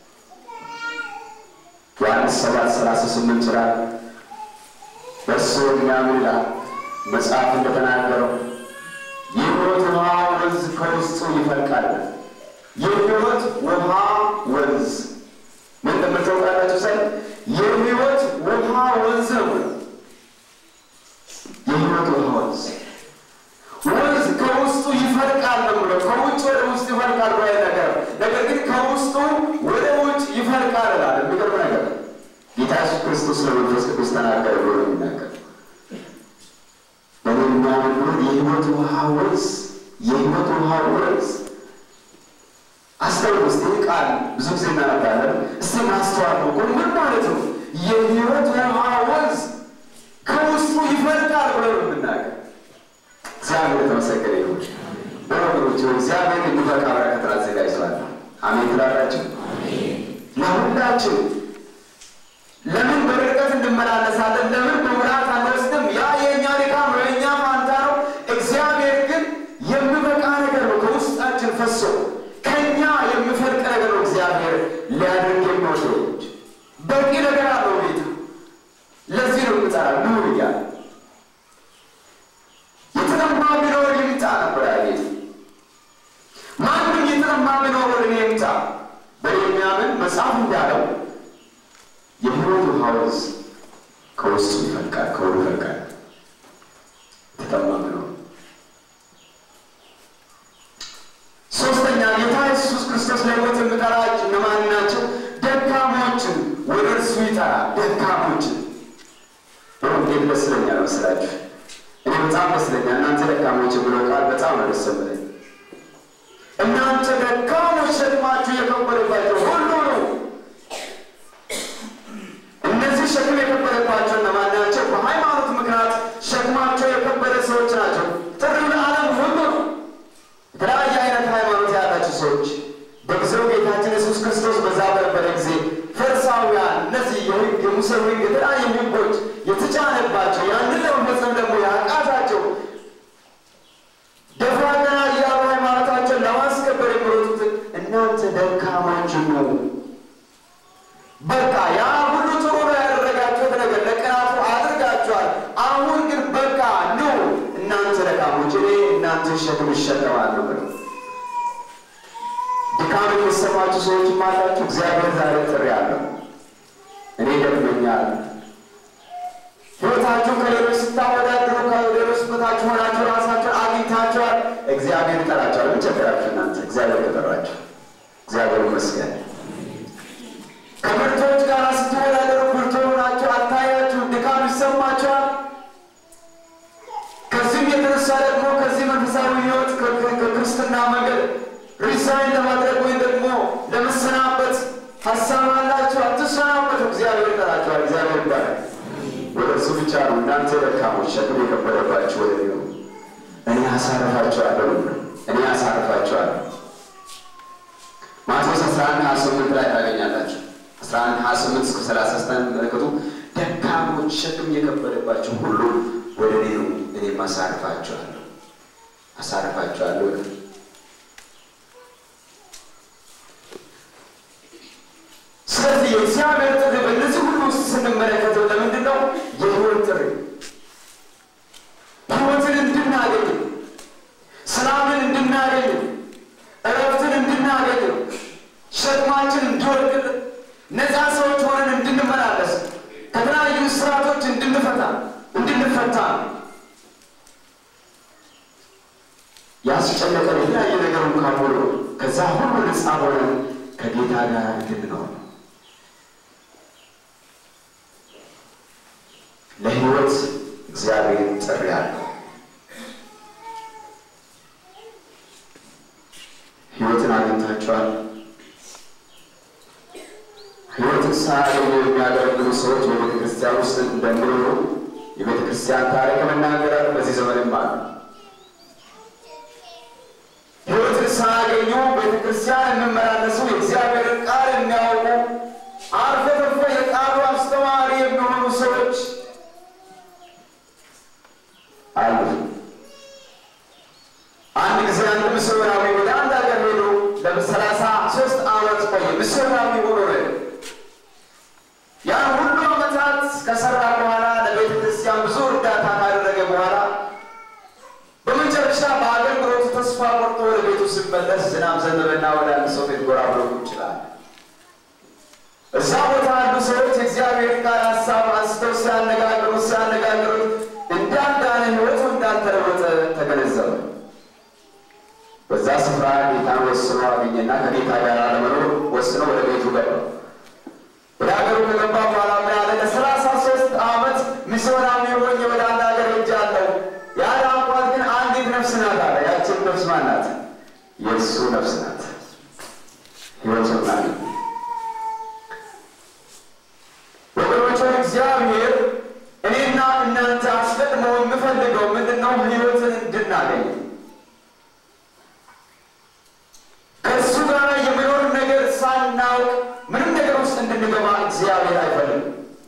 ዮሐንስ ሰባት ሰላሳ ስምንት ይላል በእርሱ የሚያምን ይላል መጽሐፍ እንደተናገረው የሕይወት ውሃ ወንዝ ከውስጡ ይፈልቃል። የሕይወት ውሃ ወንዝ ምን ክርስቶስ ለመንፈስ ቅዱስ ተናገረ ብሎ የሚናገር በሚያምኑ የሕይወት ውሃ ወንዝ የሕይወት ውሃ ወንዝ አስተውሉ እስቲ ቃል ብዙ ጊዜ እናነባለን እስቲ ማስተዋል ነው ምን ማለት ነው የሕይወት ውሃ ወንዝ ከውስጡ ይፈልቃል ብሎ የሚናገር እግዚአብሔር የተመሰገነ ይሁን በወገኖች እግዚአብሔር እንዲፈቃ በረከት አዘጋጅቷል አሜን ትላላችሁ ለሁላችን ለምን በርቀት እንመላለሳለን ለምን በሙላት አንወስድም ያ የኛ ድካም ነው የኛ ፋንታ ነው እግዚአብሔር ግን የሚበቃ ነገር ነው ከውስጣችን ፈሶ ከኛ የሚፈልቅ ነገር ነው እግዚአብሔር ሊያደርግ የሚወደው በቂ ነገር አለው ጌታ ለዚህ ነው የምጠራው ነው ይላል የተጠማ ቢኖር ይምጣ ነበር ጌታ ማንም የተጠማ ቢኖር ወደ እኔ ይምጣ በሚያምን መጽሐፍ እንዳለው የሕይወት ውሃ ወንዝ ከውስጡ ይፈልቃል ከወዱ ይፈልቃል የተጠማ ቢኖር ሶስተኛ ጌታ ኢየሱስ ክርስቶስ ለሕይወት የሚጠራቸው እነማን ናቸው ደካሞችን ወደ እርሱ ይጠራል ደካሞችን እንዴት ደስ ይለኛል መሰላችሁ እኔ በጣም ደስ ይለኛል እናንተ ደካሞችን ብሎ ቃል በጣም ነው ደስ የሚለኝ እናንተ ደካሞች ሸክማችሁ የከበደባችሁ ሁሉ ነው እነዚህ ሸክም የከበደባቸው እነማን ናቸው በሃይማኖት ምክንያት ሸክማቸው የከበደ ሰዎች ናቸው ጥሪው ለዓለም ሁሉ የተለያየ አይነት ሃይማኖት ያላቸው ሰዎች በጊዜው ጌታችን ኢየሱስ ክርስቶስ በዛ በነበረ ጊዜ ፈሪሳውያን እነዚህ የሙሴ ሕግ የተለያዩ ሕጎች የተጫነባቸው ያንን ለመፈጸም ደግሞ ያቃታቸው ደፋ ቀና እያሉ ሃይማኖታቸውን ለማስከበር የሚሮጡት እናንተ ደካሞች ነው በቃ ያ ሁሉ ጥሩ ነው ያደረጋችሁት ነገር ለቅናቱ አድርጋችኋል አሁን ግን በቃ ነው እናንተ ደካሞች እኔ እናንተ ሸክም እሸከማለሁ ብለው ድካም የሚሰማችሁ ሰዎችም አላችሁ እግዚአብሔር ዛሬ ጥሪ አለው እኔ ደክመኛል ሕይወታችሁ ከሌሎች ስታወዳድሩ ከሌሎች በታች ሆናችሁ ራሳችሁን አግኝታችኋል እግዚአብሔር ይጠራችኋል ምን ቸገራችሁ እናንተ እግዚአብሔር ከጠራችሁ እግዚአብሔር ይመስገን ከብርቶች ጋር ስትወዳደሩ ብርቱ ሆናችሁ አታያችሁ ድካም ይሰማችኋል ከዚህም የተነሳ ደግሞ ከዚህ መንፈሳዊ ሕይወት ከክርስትና መንገድ ሪዛይን ለማድረግ ወይም ደግሞ ለመሰናበት ሀሳብ አላችሁ አትሰናበቱ እግዚአብሔር ይጠራችኋል እግዚአብሔር ይባላል ወደ እሱ ብቻ ነው እናንተ ደካሞች ሸክም የከበደባችሁ ወደ እኔ ነው እኔ አሳርፋችኋለሁ እኔ አሳርፋችኋለሁ ማቴዎስ አስራ አንድ ሀያ ስምንት ላይ ታገኛላችሁ አስራ አንድ ሀያ ስምንት እስከ ሰላሳ ስትመለከቱ ደካሞች ሸክም የከበደባችሁ ሁሉ ወደ እኔ ነው እኔም አሳርፋችኋለሁ አሳርፋችኋለሁ ስለዚህ የእግዚአብሔር ጥሪ በእነዚህ ሁሉ ውስጥ ስንመለከተው ለምንድን ነው የሕይወት ጥሪ ሕይወትን እንድናገኝ ሰላምን እንድናገኝ እረፍትን እንድናገኝ ሸክማችን እንዲወድቅ ነፃ ሰዎች ሆነን እንድንመላለስ ከተለያዩ ስርዓቶች እንድንፈታ እንድንፈታ ያስጨነቀን የተለያየ ነገር እንኳን ሆኖ ከዛ ሁሉ ነፃ ሆነን ከጌታ ጋር እንድንኖር ለሕይወት እግዚአብሔር ጥሪ አለው ሕይወትን አግኝታችኋል ሕይወትን ሳያገኙ የሚያገለግሉ ሰዎች በቤተ ክርስቲያን ውስጥ እንደሚኖሩ የቤተ ክርስቲያን ታሪክ መናገራል በዚህ ዘመንም አለ ሕይወትን ሳያገኙ ቤተ ክርስቲያን የሚመላለሱ የእግዚአብሔርን ቃል የሚያውቁ አልፎ ተርፎ የቃሉ አስተማሪ የሚሆኑ ሰዎች አሉ አንድ ጊዜ አንድ ምስራዊ ወደ አንድ ሀገር ሄዶ ለሰላሳ ሦስት ዓመት ቆየ ምስራዊ ሆኖ ነው ያን ሁሉ ዓመታት ከሰራ በኋላ ለቤተ ክርስቲያን ብዙ እርዳታ ካደረገ በኋላ በመጨረሻ በአገልግሎቱ ተስፋ ቆርጦ ወደ ቤቱ ሲመለስ ዝናብ ዘነበና ወደ አንድ ሰው ቤት ጎራ ብሎ ይችላል እዛ ቦታ ያሉ ሰዎች የእግዚአብሔር ቃል ሀሳብ አንስተው ሲያነጋግሩ ሲያነጋግሩ እንዳንዳነ ሕይወቱ እንዳልተለወጠ ተገነዘበ በዛ ስፍራ ጌታን ወስኖ አገኘና ከጌታ ጋር ለመኖር ወስኖ ወደ ቤቱ ገባ ወደ አገሩ ከገባ በኋላ ምን አለ ለሰላሳ ሚስዮናዊ ሆኜ ወደ አንድ ሀገር ሄጃለሁ። ያዳንኳት ግን አንዲት ነፍስ ናት አለ። ያችን ነፍስ ማን ናት? የእሱ ነፍስ ናት። ሕይወት ናት። ወገኖች እግዚአብሔር እኔና እናንተ አስቀድሞ የምፈልገው ምንድነው? ሕይወትን እንድናገኝ ከእሱ ጋር የመኖር ነገር ሳናውቅ ምንም ነገር ውስጥ እንድንገባ እግዚአብሔር አይፈልግም።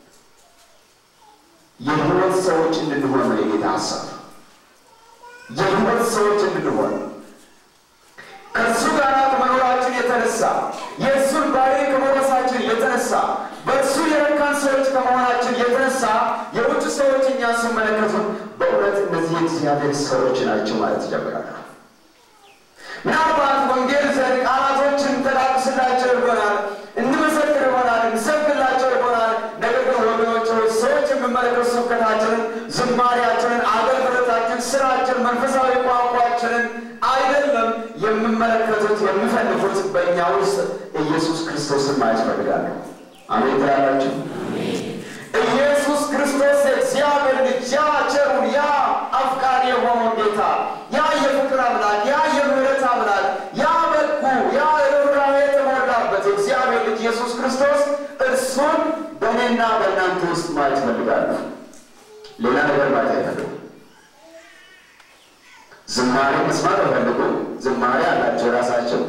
የሕይወት ሰዎች እንድንሆን ነው የጌታ ሐሳብ። የሕይወት ሰዎች እንድንሆን ከእሱ ጋር ከመኖራችን የተነሳ የእሱን ባህሪ ከመውረሳችን የተነሳ በእሱ የረካን ሰዎች ከመሆናችን የተነሳ የውጭ ሰዎች እኛ ሲመለከቱ በእውነት እነዚህ የእግዚአብሔር ሰዎች ናቸው ማለት ይጀምራሉ። ምናልባት ወንጌል ዘንድ ቃላቶችን ተላቅስላቸው ይሆናል፣ እንመሰክር ይሆናል፣ እንሰብክላቸው ይሆናል። ነገር ግን ወገኖች ሰዎች የሚመለከቱ ስብከታችንን፣ ዝማሪያችንን፣ አገልግሎታችንን፣ ስራችን፣ መንፈሳዊ ቋንቋችንን አይደለም የሚመለከቱት። የሚፈልጉት በእኛ ውስጥ ኢየሱስ ክርስቶስን ማየት ይፈልጋሉ። አሜን ትላላችሁ? ኢየሱስ ክርስቶስ እግዚአብሔር ልጅ ያ ቸሩ ያ አፍቃሪ የሆነው ጌታ ያ የፍቅር አምላክ ያ የምህረት አምላክ ያ በጎ ያ ርኅራኄ የተሞላበት እግዚአብሔር ልጅ ኢየሱስ ክርስቶስ እርሱን በእኔና በእናንተ ውስጥ ማየት ይፈልጋሉ። ሌላ ነገር ማየት አይፈልጉም። ዝማሬ መስማት አይፈልጉም። ዝማሬ አላቸው ራሳቸው።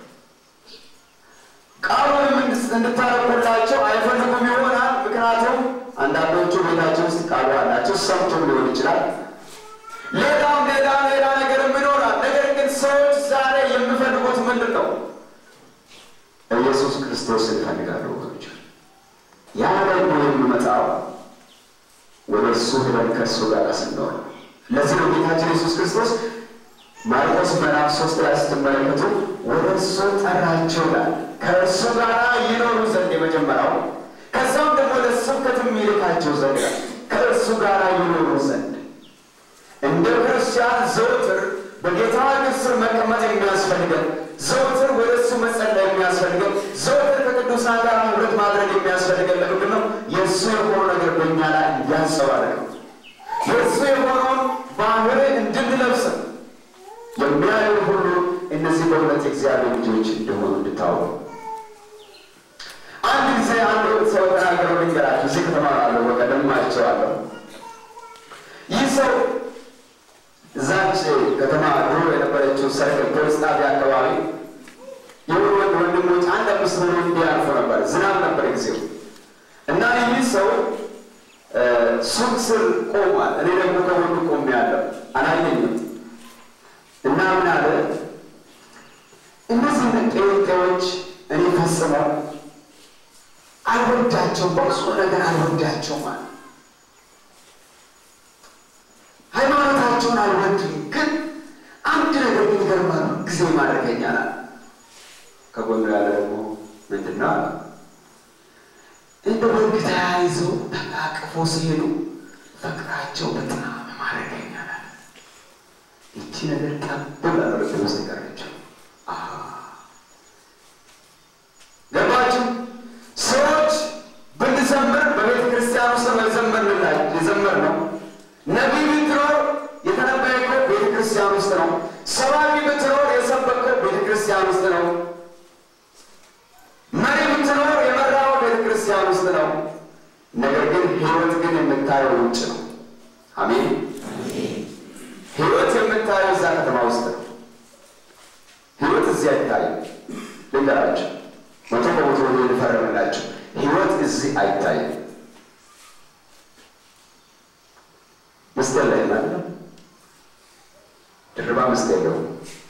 ቃሉንም እንድታረቁላቸው አይፈልጉም ይሆናል። ምክንያቱም አንዳንዶቹ ቤታቸው ውስጥ ቃሉ አላቸው፣ ሰምቶም ሊሆን ይችላል። ሌላም ሌላ ሌላ ነገር ይኖራል። ነገር ግን ሰዎች ዛሬ የሚፈልጉት ምንድን ነው? ኢየሱስ ክርስቶስን ይፈልጋሉ ወገኖች። ያ ደግሞ የሚመጣው ወደ እሱ ሄደን ከእሱ ጋር ስንኖር። ለዚህ ነው ጌታችን ኢየሱስ ክርስቶስ ማርቆስ ምዕራፍ ሶስት ላይ ስትመለከቱ ወደ እሱ ጠራቸው ይላል። ከእርሱ ጋር ይኖሩ ዘንድ የመጀመሪያው፣ ከዛም ደግሞ ለስብከትም ይልካቸው ዘንድ ከእርሱ ጋር ይኖሩ ዘንድ። እንደ ክርስቲያን ዘውትር በጌታ እግር ስር መቀመጥ የሚያስፈልገን፣ ዘውትር ወደ እሱ መጸለይ የሚያስፈልገን፣ ዘውትር ከቅዱሳን ጋር ህብረት ማድረግ የሚያስፈልገን ለምንድን ነው? የእሱ የሆነው ነገር በእኛ ላይ እንዲያንጸባርቅ ነው። የእሱ የሆነውን ባህሪ እንድንለብስ የሚያዩ ሁሉ እነዚህ በእውነት እግዚአብሔር ልጆች እንደሆኑ እንድታውቁ። አንድ ጊዜ አንድ ሰው ተናገረው ልንገራችሁ። እዚህ ከተማ አለው በቀደም አይቼዋለሁ። ይህ ሰው እዛች ከተማ ድሮ የነበረችው ሰርክል ፖሊስ ጣቢያ አካባቢ የሆኑ ወንድሞች አንድ አምስት ሆኖ እንዲያልፉ ነበር። ዝናብ ነበር ጊዜው እና ይህ ሰው ሱቅ ስር ቆሟል። እኔ ደግሞ ከወንዱ ቆሜያለሁ፣ አላየኝም። እና ምን አለ፣ እነዚህ ጴንጤዎች እኔ ፈጽመው አልወዳቸውም፣ በብዙ ነገር አልወዳቸውም አለ። ሃይማኖታቸውን አልወድም፣ ግን አንድ ነገር ግን ይገርማል፣ ጊዜ ማድረገኛል አለ። ከጎኑ ያለ ደግሞ ምንድን ነው አለ፣ እንደ ወግ ተያይዘው ተቃቅፎ ሲሄዱ ፍቅራቸው በጣም ማድረገኛል አለ። ይቺ ነገር ቀብል አረብ ውስጥ ቀረችው። ገባችሁ? ሰዎች ብንዘምር በቤተ ክርስቲያን ውስጥ መዘመርንላል የዘመር ነው። ነቢይ ብትኖር የተነበየው ቤተ ክርስቲያን ውስጥ ነው። ሰባኪ ብትኖር የሰበከው ቤተ ክርስቲያን ውስጥ ነው። መሪ ብትኖር የመራው ቤተ ክርስቲያን ውስጥ ነው። ነገር ግን ሕይወት ግን የምታየው ውጭ ነው። አሜን። ሕይወት የምታየው እዛ ከተማ ውስጥ ነው። ሕይወት እዚህ አይታይም። ልንገራችሁ፣ መቶ በመቶ ወደ ልፈረምላችሁ፣ ሕይወት እዚህ አይታይም። መስቀል ላይ ማለት ነው። ድርባ መስቀል ነው።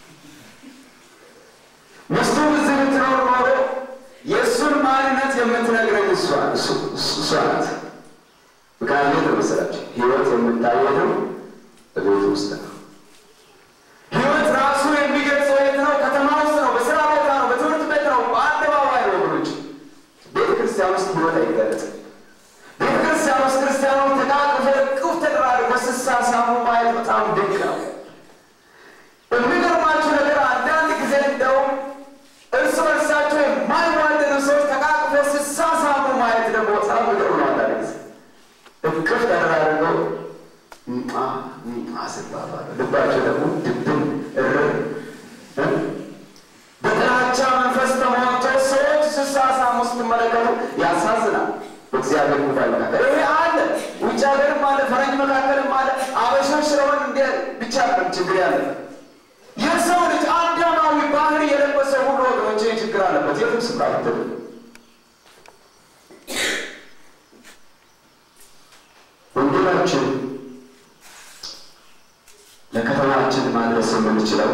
ሚስቱ እዚህ ብትኖር ኖሮ የእሱን ማንነት የምትነግረኝ እሷ እሷ ናት። ምክንያቱም የተመሰላችሁ ሕይወት የምታየው በቤት ውስጥ ነው። ሕይወት ራሱ የሚገልጸው የት ነው? ከተማ ውስጥ ነው፣ በስራ ቦታ ነው፣ በትምህርት ቤት ነው፣ በአደባባይ ነው። ወገኖች ቤተ ክርስቲያን ውስጥ ሕይወት አይገለጽም። ቤተ ክርስቲያን ውስጥ ክርስቲያኖች ተቃቅፈው እቅፍ ተደራርገው ሲሳሳሙ ማየት በጣም ድንቅ ነው። የሚገርማችሁ ነገር አንዳንድ ጊዜ እንደውም እርስ በርሳቸው የማይዋደዱ ሰዎች ተቃቅፈው ሲሳሳሙ ማየት ደግሞ በጣም ግሩም ነው። አንዳንድ ጊዜ እቅፍ ተደራርገው አ አስባባ ልባቸው ደግሞ ድብን እርር በጥላቻ መንፈስ ተሞልቶ ሰዎች ሲሳሳሙ ስትመለከቱ ያሳዝናል። በእግዚአብሔር ጉባኤ መካከል ይሄ አለ፣ ውጭ ሀገርም አለ፣ ፈረንጅ መካከልም አለ። አበሾች ስለሆን እንደ ብቻ ችግር ያለ የሰው ልጅ አዳማዊ ባህሪ የለበሰ ሁሉ ወገኖች ችግር አለበት። የትም ስፍራ ብትል ወንጌላችን ለከተማችን ማድረስ የምንችለው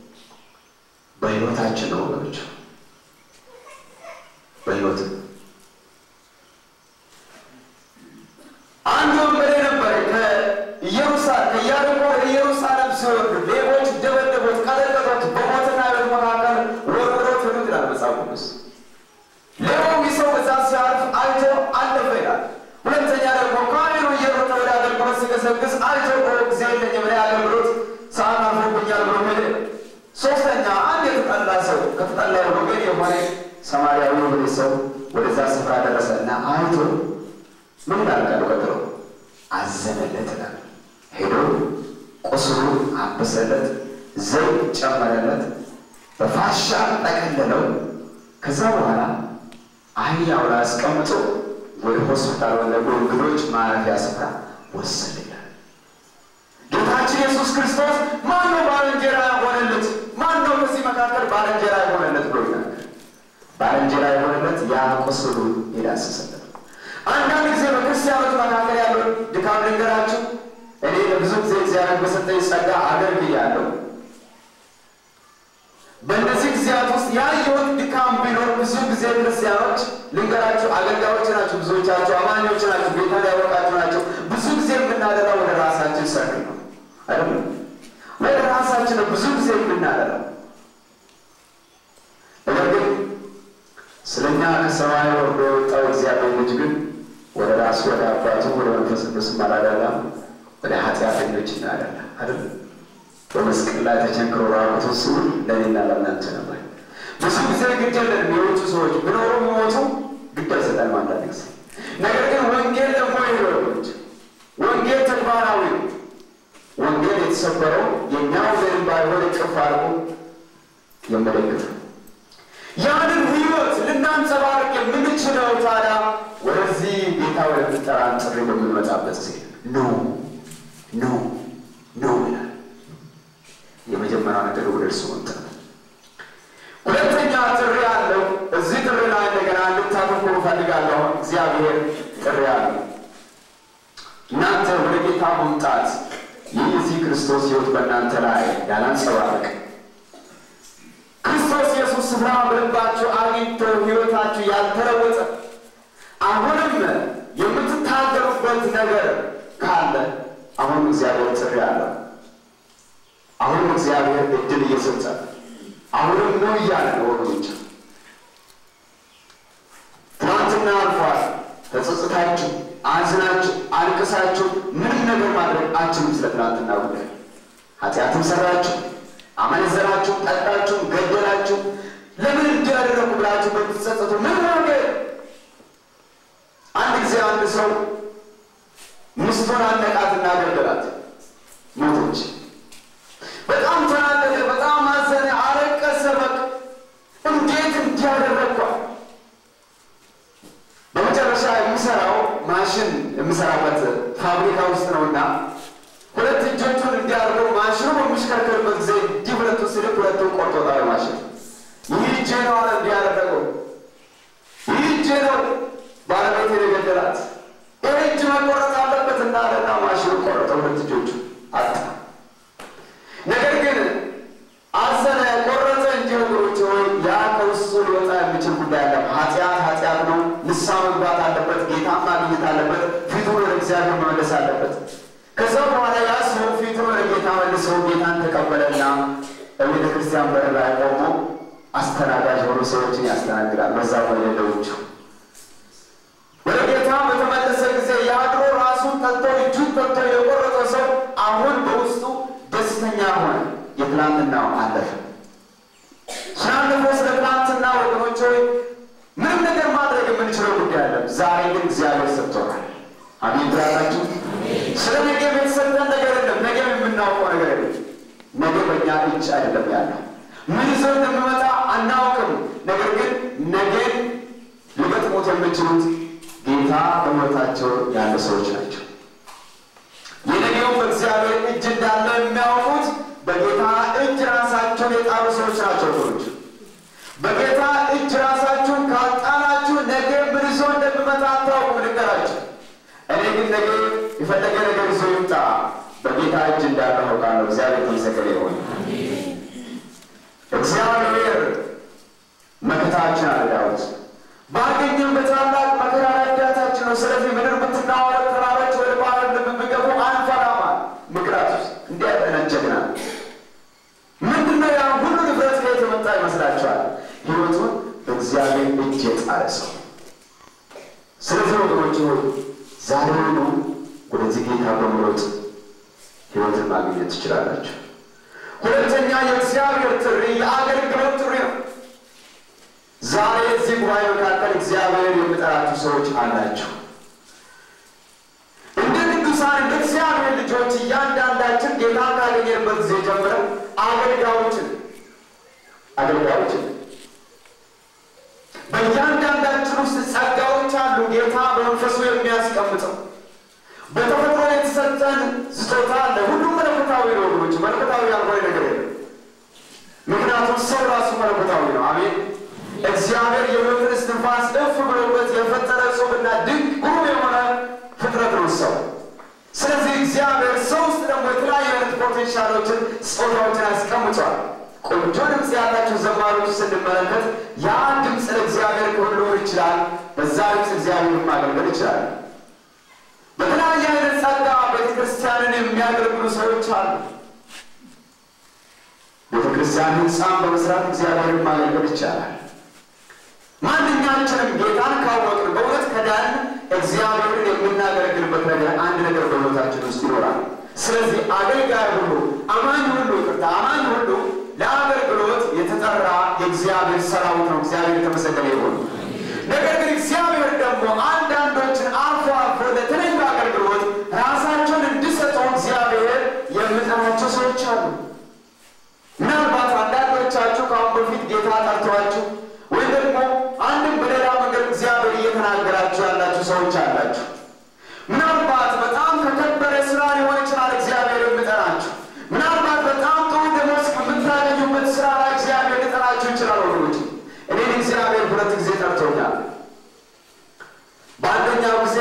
በሕይወታችን ነው ወገኖች። በሕይወት አንዱ ወንበዴ ነበር ከኢየሩሳሌም ከኢያሪኮ ኢየሩሳሌም ሲወርድ ሌቦች ደበደቡት፣ ቀጠቀጡት፣ በሞትና በሕይወት መካከል ወርውረውት ሄዱ ይላል መጽሐፍ ቅዱስ። ሌባው ሰው በዛ ሲያልፍ አይቶ አለፈ ይላል። ሁለተኛ ደግሞ ካህኑ እየሮጠ ወደ አገልግሎት ሲገሰግስ አይቶ ጊዜ የለኝም እኔ አገልግሎት ሰዓት አልፎብኛል ብሎ ሄደ። ሶስተኛ አንድ የተጠላ ሰው ከተጠላው ወገን የሆነ ሰማርያዊ የሆነ ሰው ወደዛ ስፍራ ደረሰና አይቶ ምን ላልቃሉ ቀጥሎ አዘነለት ይላል። ሄዶ ቁስሉን አበሰለት፣ ዘይት ጨመረለት፣ በፋሻ ጠቀለለው። ከዛ በኋላ አህያው ላይ አስቀምጦ ወደ ሆስፒታል ወደ እንግዶች ማረፊያ ስፍራ ወሰደለት። ጌታችን ኢየሱስ ክርስቶስ ማን ነው ባልንጀራ የሆነለት? ማን ነው ከዚህ መካከል ባልንጀራ የሆነለት ብሎ ይናገራል። ባልንጀራ የሆነለት ያ ቁስሉን የዳሰሰለት። አንዳንድ ጊዜ በክርስቲያኖች መካከል ያለው ድካም ልንገራችሁ። እኔ ለብዙ ጊዜ እግዚአብሔር በሰጠኝ ጸጋ አገልግያለሁ። በእነዚህ ጊዜያት ውስጥ ያየሁት ድካም ቢኖር ብዙ ጊዜ ክርስቲያኖች ልንገራችሁ፣ አገልጋዮች ናቸው፣ ብዙዎቻችሁ አማኞች ናቸው፣ ጌታን ያወቃችሁ ናቸው። ብዙ ጊዜ የምናደራው ወደ ራሳችን ሰርክ ነው አይደል? ወደ ራሳችን ብዙ ጊዜ የምናደራው ነገር ግን ስለኛ ከሰማይ ወርዶ የወጣው እግዚአብሔር ልጅ ግን ወደ ራሱ ወደ አባቱ ወደ መንፈስ ቅዱስ ማላዳላ ወደ ኃጢአተኞች እናዳላ አይደል? በመስቀል ላይ ተቸንክሮ ራቁቱን ሲውል ለእኔና ለእናንተ ነበር። ብዙ ጊዜ ግድ የለንም የውጭ ሰዎች ቢኖሩ ቢሞቱ ግድ አይሰጠንም አንዳንድ ጊዜ። ነገር ግን ወንጌል ደግሞ ይኖሮች ወንጌል ተግባራዊ ነው። ወንጌል የተሰበረው የእኛ ወገን ባይሆን እቅፍ አድርጎ የመደግፍ ያንን ሕይወት ልናንጸባርቅ የምንችለው ታዲያ ወደዚህ ጌታ ወደሚጠራን ጥሪ በምንመጣበት ጊዜ ኖ ኖ ኖ ይላል። የመጀመሪያው ነገር ወደ እርሱ መምጣት። ሁለተኛ ጥሪ አለው። እዚህ ጥሪ ላይ እንደገና እንድታተኩሩ እፈልጋለሁ። እግዚአብሔር ጥሪ አለው። እናንተ ወደ ጌታ መምጣት ይህ የዚህ ክርስቶስ ሕይወት በእናንተ ላይ ያላንጸባረቅ ክርስቶስ ኢየሱስ ስፍራ በልባችሁ አግኝቶ ሕይወታችሁ ያልተለወጠ አሁንም የምትታገሉበት ነገር ካለ አሁን እግዚአብሔር ጥሪ አለው። አሁንም እግዚአብሔር እድል እየሰጠ አሁንም ነው እያለ ነው ወገኖች። ትናንትና አልፏል። ተጸጽታችሁ አዝናችሁ አልቅሳችሁ ምንም ነገር ማድረግ አትችሉም። ስለ ትናንትና ጉዳይ ኃጢአትም ሰራችሁ፣ አመነዘራችሁ፣ ጠጣችሁ፣ ገደላችሁ፣ ለምን እንዲያደረጉ ብላችሁ በተጸጸቱ ምን ነገር አንድ ጊዜ አንድ ሰው ሚስቱን አነቃትና ገደላት፣ ሞተች። በጣም ተናደደ፣ በጣም አዘነ፣ አለቀሰ። በቃ እንዴት እንዲያደረግኳል። በመጨረሻ የሚሰራው ማሽን የሚሰራበት ፋብሪካ ውስጥ ነውና ሁለት እጆቹን እንዲያደርገው ማሽኑ በሚሽከርከርበት ጊዜ እንዲህ ሁለቱ ስልክ ሁለቱን ቆርጦታል ማሽን። ይህ እጄ ነው አለ እንዲያደረገው። ይህ እጄ ነው ባለቤት የገደላት። ይህ እጅ መቆረጥ አለበት እና አለና ማሽኑ ቆረጠ ሁለት እጆቹ አጣ። ነገር ግን አዘነ፣ ቆረጠ እንጂ ወገኖች ሆይ ያ ከውስጡ ሊወጣ የሚችል ጉዳይ አለ። ኃጢአት ኃጢአት ነው። ንስሐ መግባት አለበት። ጌታ ማግኘት አለበት። ፊቱን ወደ እግዚአብሔር መመለስ አለበት። ከዛ በኋላ ያ ሰው ፊቱን ወደ ጌታ መልሶ ጌታን ተቀበለና በቤተ ክርስቲያን በር ላይ ቆሞ አስተናጋጅ ሆኖ ሰዎችን ያስተናግዳል። በዛ ወለደውቹ ወደ ጌታ በተመለሰ ጊዜ ያድሮ ራሱን ጠጥቶ እጁን ጠጥቶ የቆረጠ ሰው አሁን በውስጡ ደስተኛ ሆነ። የትላንትናው አለፈ። ስላለፈው ስለ ትላንትና ወገኖች ሆይ ምንም ነገር ማድረግ የምንችለው ጉዳይ አለ። ዛሬ ግን እግዚአብሔር ሰጥቶናል። አሜን ብላችሁ ስለ ነገ የተሰጠን ነገር የለም። ነገ የምናውቀው ነገር የለም። ነገ በእኛ እጅ አይደለም ያለው። ምን ይዞ እንደሚመጣ አናውቅም። ነገር ግን ነገ ሊገጥሙት የሚችሉት ጌታ በሞታቸው ያለ ሰዎች ናቸው። የነገው በእግዚአብሔር እጅ እንዳለ የሚያውቁት በጌታ እጅ ራሳቸውን የጣሉ ሰዎች ናቸው። ሰዎች በጌታ እጅ ራሳችሁን ካጣላችሁ ነገ ምን ይዞ እንደሚመጣ አታውቁም። ልንገራችሁ፣ እኔ ግን ነገ የፈለገ ነገር ይዞ ይምጣ በጌታ እጅ እንዳለ አውቃለሁ። እግዚአብሔር ይመስገን ይሁን። እግዚአብሔር መከታችን አለ ዳዊት ባገኘን በታላቅ መከራ ረዳታችን ነው። ስለዚህ ምድር ብትናወጥ ተራሮች ወደ ባህር እንደሚገቡ አንፈራም። ምክንያቱም እንዲህ አይነት ጀግና ምንድነው? ያ ሁሉ ንብረት ከየት የመጣ ይመስላችኋል? ሕይወቱን በእግዚአብሔር እጅ የጣለ ሰው። ስለዚህ ወገኖች ሆይ ዛሬውኑ ወደዚህ ጌታ በመሮጥ ሕይወትን ማግኘት ትችላላችሁ። ሁለተኛ የእግዚአብሔር ጥሪ የአገልግሎት ጥሪ ነው። ዛሬ እዚህ ጉባኤ መካከል እግዚአብሔር የሚጠራችሁ ሰዎች አላችሁ። እንደ ቅዱሳን እንደ እግዚአብሔር ልጆች እያንዳንዳችን ጌታ ካገኘንበት ጊዜ ጀምረን አገልጋዮችን አገልጋዮችን በእያንዳንዳችን ውስጥ ጸጋዎች አሉ። ጌታ በመንፈሱ የሚያስቀምጠው በተፈጥሮ የተሰጠን ስጦታ አለ። ሁሉም መለኮታዊ ነው ወገኖች፣ መለኮታዊ ያልሆነ ነገር የለም። ምክንያቱም ሰው ራሱ መለኮታዊ ነው። አሜን። እግዚአብሔር የሕይወትን እስትንፋስ እፍ ብሎበት የፈጠረ ሰውና ድንቅ ግሩም የሆነ ፍጥረት ነው ሰው። ስለዚህ እግዚአብሔር ሰው ውስጥ ደግሞ የተለያዩ አይነት ፖቴንሻሎችን ስጦታዎችን ያስቀምጧል። ቆንጆ ድምፅ ያላቸው ዘማሪዎች ስንመለከት ያ ድምፅ ለእግዚአብሔር ክብር ሊሆን ይችላል። በዛ ድምፅ እግዚአብሔርን ማገልገል ይችላል። በተለያየ አይነት ጸጋ ቤተክርስቲያንን የሚያገለግሉ ሰዎች አሉ። ቤተክርስቲያን ህንፃን በመስራት እግዚአብሔርን ማገልገል ይቻላል። ማንኛችንም ጌታን ካወቅን በእውነት ከዳን እግዚአብሔርን የምናገለግልበት ነገር አንድ ነገር በሕይወታችን ውስጥ ይኖራል። ስለዚህ አገልጋይ ሁሉ አማኝ ሁሉ ይቅርታ አማኝ ሁሉ ለአገልግሎት የተጠራ የእግዚአብሔር ሰራዊት ነው። እግዚአብሔር የተመሰገነ ይሁን። ነገር ግን እግዚአብሔር ደግሞ አንዳንዶችን አልፎ አልፎ ለተለዩ አገልግሎት ራሳቸውን እንዲሰጡ እግዚአብሔር የሚጠራቸው ሰዎች አሉ። ምናልባት አንዳንዶቻችሁ ከአሁን በፊት ጌታ ጠርተዋችሁ ወይም ደግሞ አንድም በሌላ መንገድ እግዚአብሔር እየተናገራችሁ ያላችሁ ሰዎች አላችሁ። ምናልባት በጣም ከከበረ ስራ ሊሆን ይችላል እግዚአብሔር የሚጠራችሁ። ምናልባት በጣም ጥሩ ደሞዝ ከምታገኙበት ስራ ላይ እግዚአብሔር ሊጠራችሁ ይችላል። ወገኖች እኔን እግዚአብሔር ሁለት ጊዜ ጠርቶኛል። በአንደኛው ጊዜ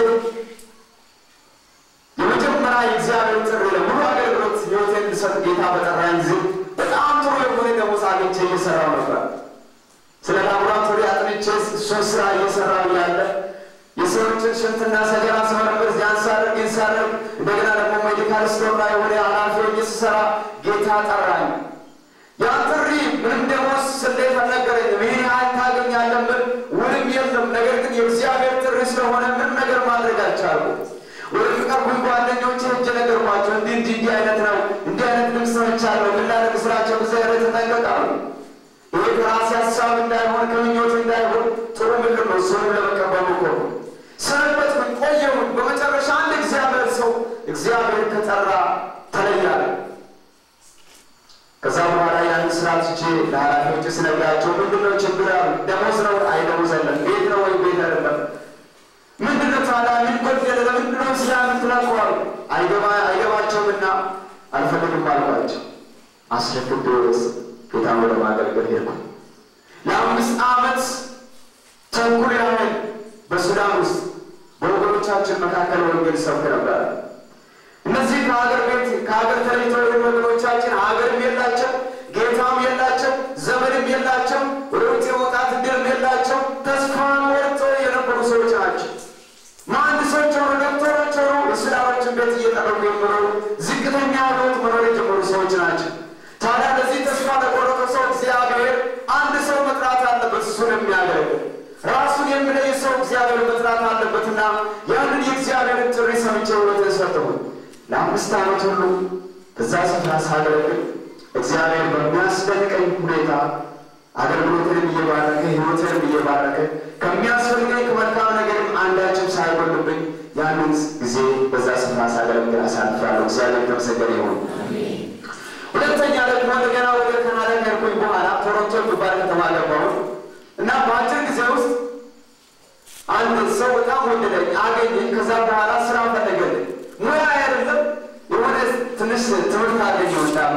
የመጀመሪያ የእግዚአብሔር ጥሪ ለሙሉ አገልግሎት ሕይወቴን እንድሰጥ ጌታ በጠራኝ ጊዜ በጣም ጥሩ የሆነ ደሞዝ አግኝቼ እየሰራሁ ነበር። ስለ ላቦራቶሪ አጥንቼ እሱን ስራ እየሰራሁ ያለ የሰዎችን ሽንትና ሰገራ ስመረምር ዚያን ሳደርግ ይንሳደርግ እንደገና ደግሞ ሜዲካል ስቶር ላይ ሆነ ኃላፊ ሆኜ ስሰራ ጌታ ጠራኝ። ያ ጥሪ ምንም ደሞዝ ስሌት አልነገረኝም። ይህን ያህል ታገኛለህ ምን ውልም የለም። ነገር ግን የእግዚአብሔር ጥሪ ስለሆነ ምንም ነገር ማድረግ አልቻልኩም። ወደ ፍቅርኩኝ ጓደኞቼ ሄጄ ነገርኳቸው። እንዲህ እንዲህ እንዲህ አይነት ነው እንዲህ አይነት ልምስ ሰምቻለሁ ምን ላደርግ ስላቸው እግዚአብሔር ተጠንቀቃሉ። ይህ ከራሴ ሀሳብ እንዳይሆን ከምኞት እንዳይሆን ጥሩ ምክር ነው። እሱንም ለመቀበሉ እኮ ሰንበት ምን ቆየሁኝ። በመጨረሻ አንድ እግዚአብሔር ሰው እግዚአብሔር ከጠራ ተለያለ። ከዛ በኋላ ያን ስራ ትቼ ለኃላፊዎች ስነግራቸው ምንድነው ችግር አሉ። ደሞዝ ነው? አይ ደሞዝ የለም። ቤት ነው ወይ? ቤት አይደለም። ምንድነው ታዲያ ምን ጎደለ? ለምንድነው ስራ ምትላቋሉ? አይገባቸውምና አልፈልግም አልኳቸው። አስረክቤ ጌታን ወደ ማገልገል ሄድኩ። ለአምስት ዓመት ተኩል ያህል በሱዳን ውስጥ በወገኖቻችን መካከል ወንጌል ሰብክ ነበር። እነዚህ ከሀገር ቤት ከሀገር ተለይተው የሆኑ ወገኖቻችን ሀገርም የላቸው፣ ጌታም የላቸው፣ ዘመድም የላቸው፣ ወደ ውጭ የመውጣት እድልም የላቸው፣ ተስፋ ቆርጠው የነበሩ ሰዎች ናቸው። መሐንዲሶች ሆኑ፣ ዶክተሮች ሆኑ፣ የሱዳኖችን ቤት እየጠረጉ የኖሩ ዝቅተኛ ሕይወት መኖር የጀመሩ ሰዎች ናቸው። ታዲያ ለዚህ ተስፋ ለቆረጠ ሰው እግዚአብሔር አንድ ሰው መጥራት አለበት። እሱን የሚያገለግል ራሱን የሚለይ ሰው እግዚአብሔር መጥራት አለበትና ያንን የእግዚአብሔርን ጥሪ ሰምቼ ወደ ሰጠሁኝ። ለአምስት ዓመት ሁሉ በዛ ስፍራ ሳገለግል እግዚአብሔር በሚያስደንቀኝ ሁኔታ አገልግሎትንም እየባረከ ሕይወትንም እየባረከ ከሚያስፈልገኝ ከመልካም ነገርም አንዳችም ሳይጎልብኝ ያንን ስምንት ጊዜ በዛ ስፍራ ሳገለግል አሳልፋለሁ። እግዚአብሔር የተመሰገነ ይሁን። ሁለተኛ ደግሞ እንደገና ወደ ካናዳ ከሄድኩኝ በኋላ ቶሮንቶ የሚባል ከተማ ገባሁ እና በአጭር ጊዜ ውስጥ አንድ ሰው በጣም ወደደኝ፣ አገኘኝ። ከዛ በኋላ ስራ ፈለገልኝ። ሙያ አይደለም የሆነ ትንሽ ትምህርት አገኘሁ። እንዳም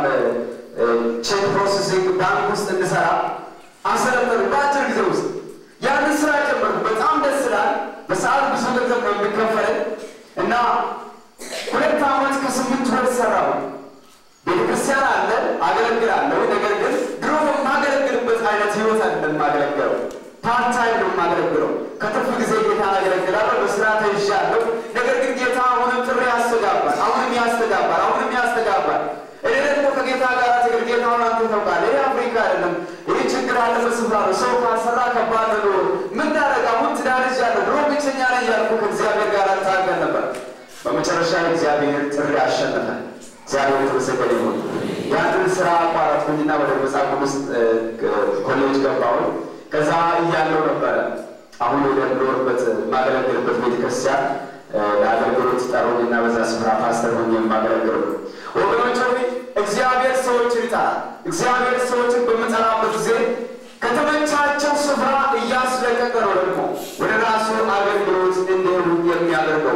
ቼክ ፕሮሰሲንግ ባንክ ውስጥ እንሰራ አሰለጠን በአጭር ጊዜ ውስጥ። ያንን ስራ ጀመርኩ። በጣም ደስ ይላል። በሰዓት ብዙ ገንዘብ ነው የሚከፈለኝ እና ሁለት ዓመት ከስምንት ወር ሰራሁ። ቤተክርስቲያን አለ አገለግላለሁ። ነገር ግን ድሮ የማገለግልበት አይነት ህይወት አይደለም የማገለግለው። ፓርት ታይም ነው የማገለግለው። ከትርፍ ጊዜ ጌታን አገለግላለሁ። በስራ ተይዣለሁ። ነገር ግን ጌታ አሁንም ጥሪ ያስተጋባል፣ አሁንም ያስተጋባል፣ አሁንም ያስተጋባል። እኔ ደግሞ ከጌታ ጋር ትግል ጌታውን አንተ ታውቃለህ። ይህ አፍሪካ አይደለም። ይህ ችግር አለበት ስፍራ ነው። ሰው ካልሰራ ከባድ ነው። ምን ታደርግ? አሁን ትዳር ይዣለሁ። ድሮ ብቸኛ ነኝ እያልኩ ከእግዚአብሔር ጋር ታገል ነበር። በመጨረሻ እግዚአብሔር ጥሪ አሸነፈ። እግዚአብሔር የተመሰገነ ይሁን። ያንን ስራ አቋረጥኩኝና ወደ መጽሐፍ ቅዱስ ኮሌጅ ገባሁ። ከዛ እያለሁ ነበረ አሁን ወደ ኖርበት ማገለግልበት ቤተክርስቲያን ለአገልግሎት ጠሩኝና በዛ ስፍራ ፓስተር ሆኜ የማገለግለው። ወገኖች ሆይ እግዚአብሔር ሰዎችን ይጠራል። እግዚአብሔር ሰዎችን በሚጠራበት ጊዜ ከተመቻቸው ስፍራ እያስለቀቀ ነው ደግሞ ወደ ራሱ አገልግሎት እንዲሄዱ የሚያደርገው።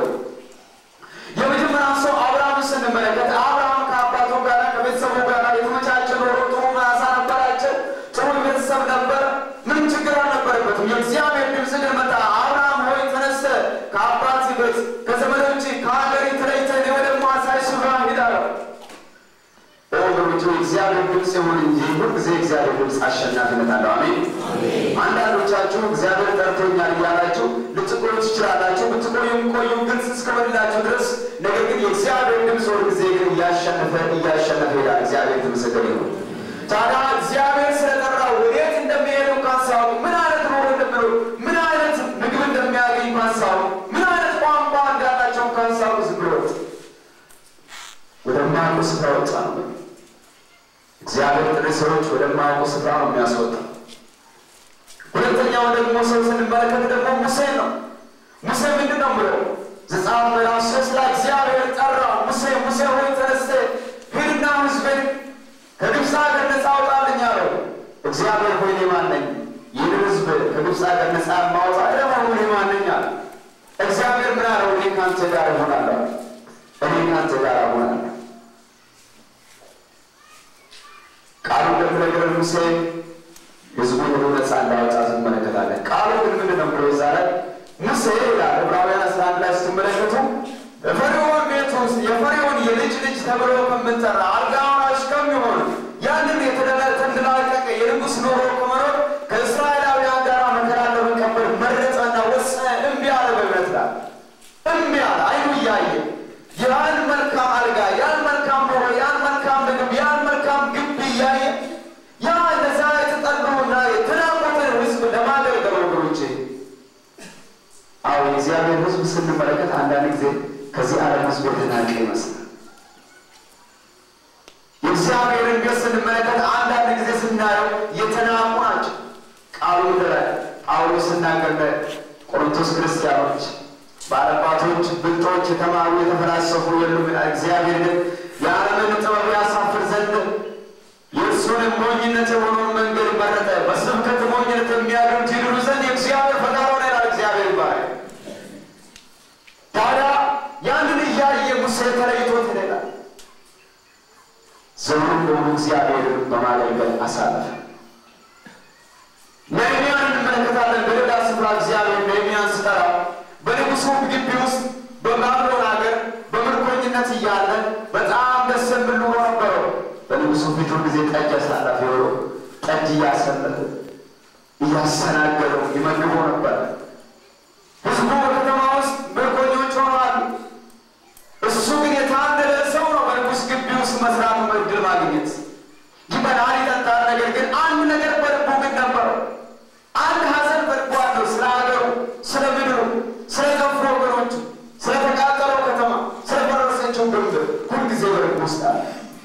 የመጀመሪያው ሰው አብርሃምን ስንመለከት አብርሃም ከአባቱ ጋር ከቤተሰቡ ጋር የተመቻቸ ኖሮ ጥሩ ማሳ ነበራቸው፣ ጥሩ ቤተሰብ ነበር፣ ምንም ችግር አልነበረበትም። የእግዚአብሔር ድምፅ ግን መጣ። አብርሃም ሆይ ተነስተህ ከአባት ቤት ከዘመዶች ከሀገር ተለይተህ ወደ ማሳይ ስፍራ ሂድ አለው። ወገኖች እግዚአብሔር ድምፅ ይሁን እንጂ ሁልጊዜ እግዚአብሔር ድምፅ አሸናፊነት አለው። አሜን። አንዳንዶቻችሁ እግዚአብሔር ጠርቶኛል እያላችሁ ልትቆዩ ትችላላችሁ። ብትቆዩም ቆዩ ግልጽ እስከሆነላችሁ ድረስ። ነገር ግን የእግዚአብሔር ድምፅ ሁልጊዜ ግን እያሸነፈ እያሸነፈ ይላል። እግዚአብሔር የተመሰገነ ይሁን። ታዲያ እግዚአብሔር ስለጠራው ወዴት እንደሚሄዱ እንኳን ሳያውቅ ምን አይነት ኑሮ እንደሚኖሩ ምን አይነት ምግብ እንደሚያገኝ እንኳን ሳያውቅ ምን አይነት ቋንቋ እንዳላቸው እንኳን ሳያውቅ ዝም ብሎ ወደማያውቁ ስፍራ ወጣ ነው። እግዚአብሔር ጥሪ ሰዎች ወደማያውቁ ስፍራ ነው የሚያስወጣ። ሁለተኛው ደግሞ ሰው ስንመለከት ደግሞ ሙሴ ነው። ሙሴ ምንድን ነው ብለው ዘጸአት ምዕራፍ ሶስት ላይ እግዚአብሔር ጠራው። ሙሴ ሙሴ ሆይ ተነስተህ ሂድና ሕዝቤን ከግብፅ አገር ነፃ አውጣልኝ አለው። እግዚአብሔር ሆይ እኔ ማን ነኝ? ይህን ሕዝብ ከግብፅ አገር ነፃ ማውጣ ለማሁ እኔ ማን ነኝ አለ። እግዚአብሔር ምን አለው? እኔ ካንተ ጋር እሆናለሁ፣ እኔ ካንተ ጋር እሆናለሁ። ቃሉ እንደሚነግረን ሙሴ ሕዝቡን ሁሉ ነፃ እንዳወጣ እንመለከታለን። ቃሉ ግን ምንድን ነው ብሎ እዛ ላይ ሙሴ ይላል ዕብራውያን አስራ አንድ ላይ ስትመለከቱ ፈርዖን ቤት ውስጥ የፈርዖን የልጅ ልጅ ተብሎ ከምንጠራ አልጋ ወራሽ ከሚሆን ያንን የተንደላቀቀ የንጉሥ ኑሮ ከመኖር ከእስራኤላውያን ጋር መከራ ለመቀበል መረጠና ወሰነ። እምቢ አለ። በእምነት ላይ እምቢ አለ። አይኑ እያየ ያን መልካም አልጋ፣ ያን መልካም ኑሮ፣ ያን መልካም ምግብ፣ ያን መልካም ግቢ እያየ ያ እነዛ የተጠሉና የተናቆትን ሕዝብ ለማገልገል ወገኖቼ፣ አዎ የእግዚአብሔር ሕዝብ ስንመለከት አንዳንድ ጊዜ ከዚህ ዓለም ሕዝብ የተናቀ ይመስላል። የእግዚአብሔርን ቤት ስንመለከት አንዳንድ ጊዜ ስናየው የተናቁ ናቸው። ቃሉ ላይ ጳውሎስ ሲናገር ቆሮንቶስ ክርስቲያኖች ባለባቶች ብልጦች የተማሩ የተፈላሰፉ የሉም። እግዚአብሔር ግን የዓለምን ጥበብ ያሳፍር ዘንድ የእርሱን ሞኝነት የሆነውን መንገድ መረጠ፣ በስብከት ሞኝነት የሚያደርጉት ይድኑ ዘንድ የእግዚአብሔር ፈቃድ ሆነ ይላል እግዚአብሔር ይባላል። ታዲያ ያንን እያየ ሙሴ ተለይቶት ይላል ዘመኑን በሙሉ እግዚአብሔርን በማገልገል አሳለፈ። ነህምያን እንመለከታለን። በሌላ ስፍራ እግዚአብሔር ነህምያን ሲጠራው በንጉሡ ግቢ ውስጥ በባቢሎን ሀገር በምርኮኝነት እያለ በጣም ደስ የሚል ኑሮ ነበረው። በንጉሡ ፊት ጊዜ ጠጅ አሳላፊ ሆኖ ጠጅ እያሰለፈ እያስተናገደው ይመግበው ነበር። ሕዝቡ በከተማ ውስጥ ምርኮኞች ሆነዋል። እሱ ግን የታደለ ሰው ነው። በንጉሥ ግቢ ውስጥ መስራት እድል ማግኘት ይበላል፣ ይጠጣል። ነገር ግን አንድ ነገር በልቡ ግን ነበረው። አንድ ሀዘን በልቡ አለው። ስለ ሀገሩ፣ ስለ ምድሩ፣ ስለ ጠፉ ወገኖቹ፣ ስለ ተቃጠለው ከተማ፣ ስለ ፈረሰችው ግንብ ሁልጊዜ በልቡ ውስጥ አለ።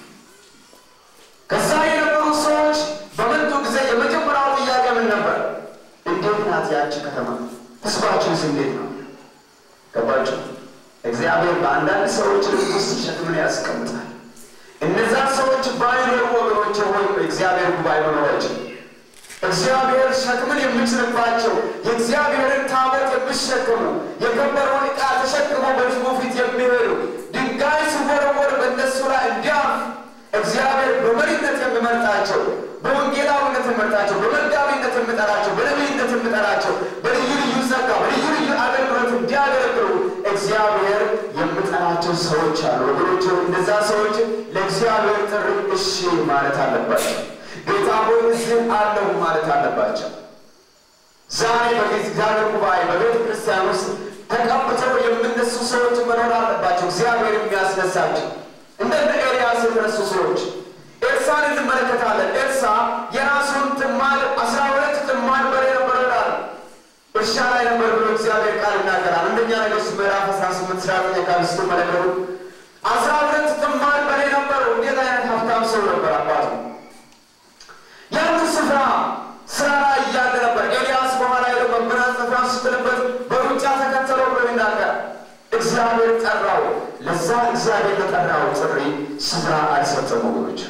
ከዛ የነበሩ ሰዎች በመጡ ጊዜ የመጀመሪያው ጥያቄ ምን ነበር? እንዴት ናት ያቺ ከተማ? ሕዝባችንስ እንዴት ነው? ገባችሁ? እግዚአብሔር በአንዳንድ ሰዎች ልብ ውስጥ ሸክምን ያስቀምጣል። እነዛ ሰዎች ባይኖሩ ወገኖች ሆይ እግዚአብሔር ባይኖሩ አይችልም። እግዚአብሔር ሸክምን የሚችልባቸው የእግዚአብሔርን ታቦት የሚሸከሙ የከበረውን ዕቃ ተሸክመው በሕዝቡ ፊት የሚሄዱ ድንጋይ ሲወረወር በእነሱ ላይ እንዲያርፍ እግዚአብሔር በመሪነት የሚመርጣቸው በወንጌላዊነት የሚመርጣቸው በመጋቢነት የሚጠራቸው በነቢይነት የሚጠራቸው በልዩ ልዩ ጸጋ በልዩ ልዩ አገልግሎት እንዲያገለግሉ እግዚአብሔር የሚጠራቸው ሰዎች አሉ። ወገኖች እነዛ ሰዎች ለእግዚአብሔር ጥሪ እሺ ማለት አለባቸው። ጌታ ሆይ እዚህ አለሁ ማለት አለባቸው። ዛሬ በእግዚአብሔር ጉባኤ በቤተ ክርስቲያን ውስጥ ተቀብተው የምነሱ ሰዎች መኖር አለባቸው። እግዚአብሔር የሚያስነሳቸው እንደነ ኤልያስ የተነሱ ሰዎች ኤልሳዕን እንመለከታለን። ኤልሳዕ የራሱን ጥማድ አስራ ሁለት ጥማድ በሬ ነበር ይላል። እርሻ ላይ ነበር ብሎ እግዚአብሔር ቃል ይናገራል። አንደኛ ነገሥት ምዕራፍ አስራ ስምንት ስራ ላይ ስትመለከቱ አስራ ሁለት ጥማድ በሬ ነበረው። እንዴት አይነት ሀብታም ሰው ነበር አባቱ። ያን ስፍራ ስራ ላይ እያለ ነበር ኤልያስ በኋላ ሄዶ መጎናጸፊያ ስትልበት በሩጫ ተከተለው ብሎ ይናገራል። እግዚአብሔር ጠራው። ለዛ እግዚአብሔር ለጠራው ጥሪ ስፍራ አልሰጠም ወገኖች።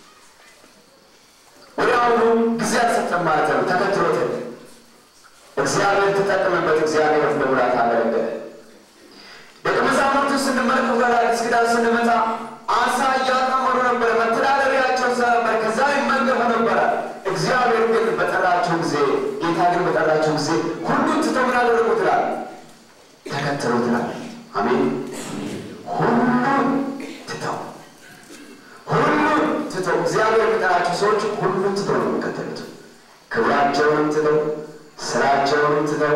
ወዲያውኑ ጊዜ አልሰጠም ማለት ነው። ተከትሎት እግዚአብሔር ተጠቀመበት። እግዚአብሔር በሙላት አገለገለ። ደቀ መዛሙርቱ ስንመለከት ወደ አዲስ ኪዳን ስንመጣ አሳ እያጠመዱ ነበር። መተዳደሪያቸው እዛ ነበር። ከዛ ይመገቡ ነበር። እግዚአብሔር ግን በጠራቸው ጊዜ ጌታ ግን በጠራቸው ጊዜ ሁሉን ትተው ምን አደረጉት ይላል? ተከተሉት ይላል። አሜን። ሁሉን ትተው ሁሉን ትተው እግዚአብሔር በጠራቸው ሰዎች ሁሉን ትተው ነው የሚከተሉት። ክብራቸውን ትተው ስራቸውን ትተው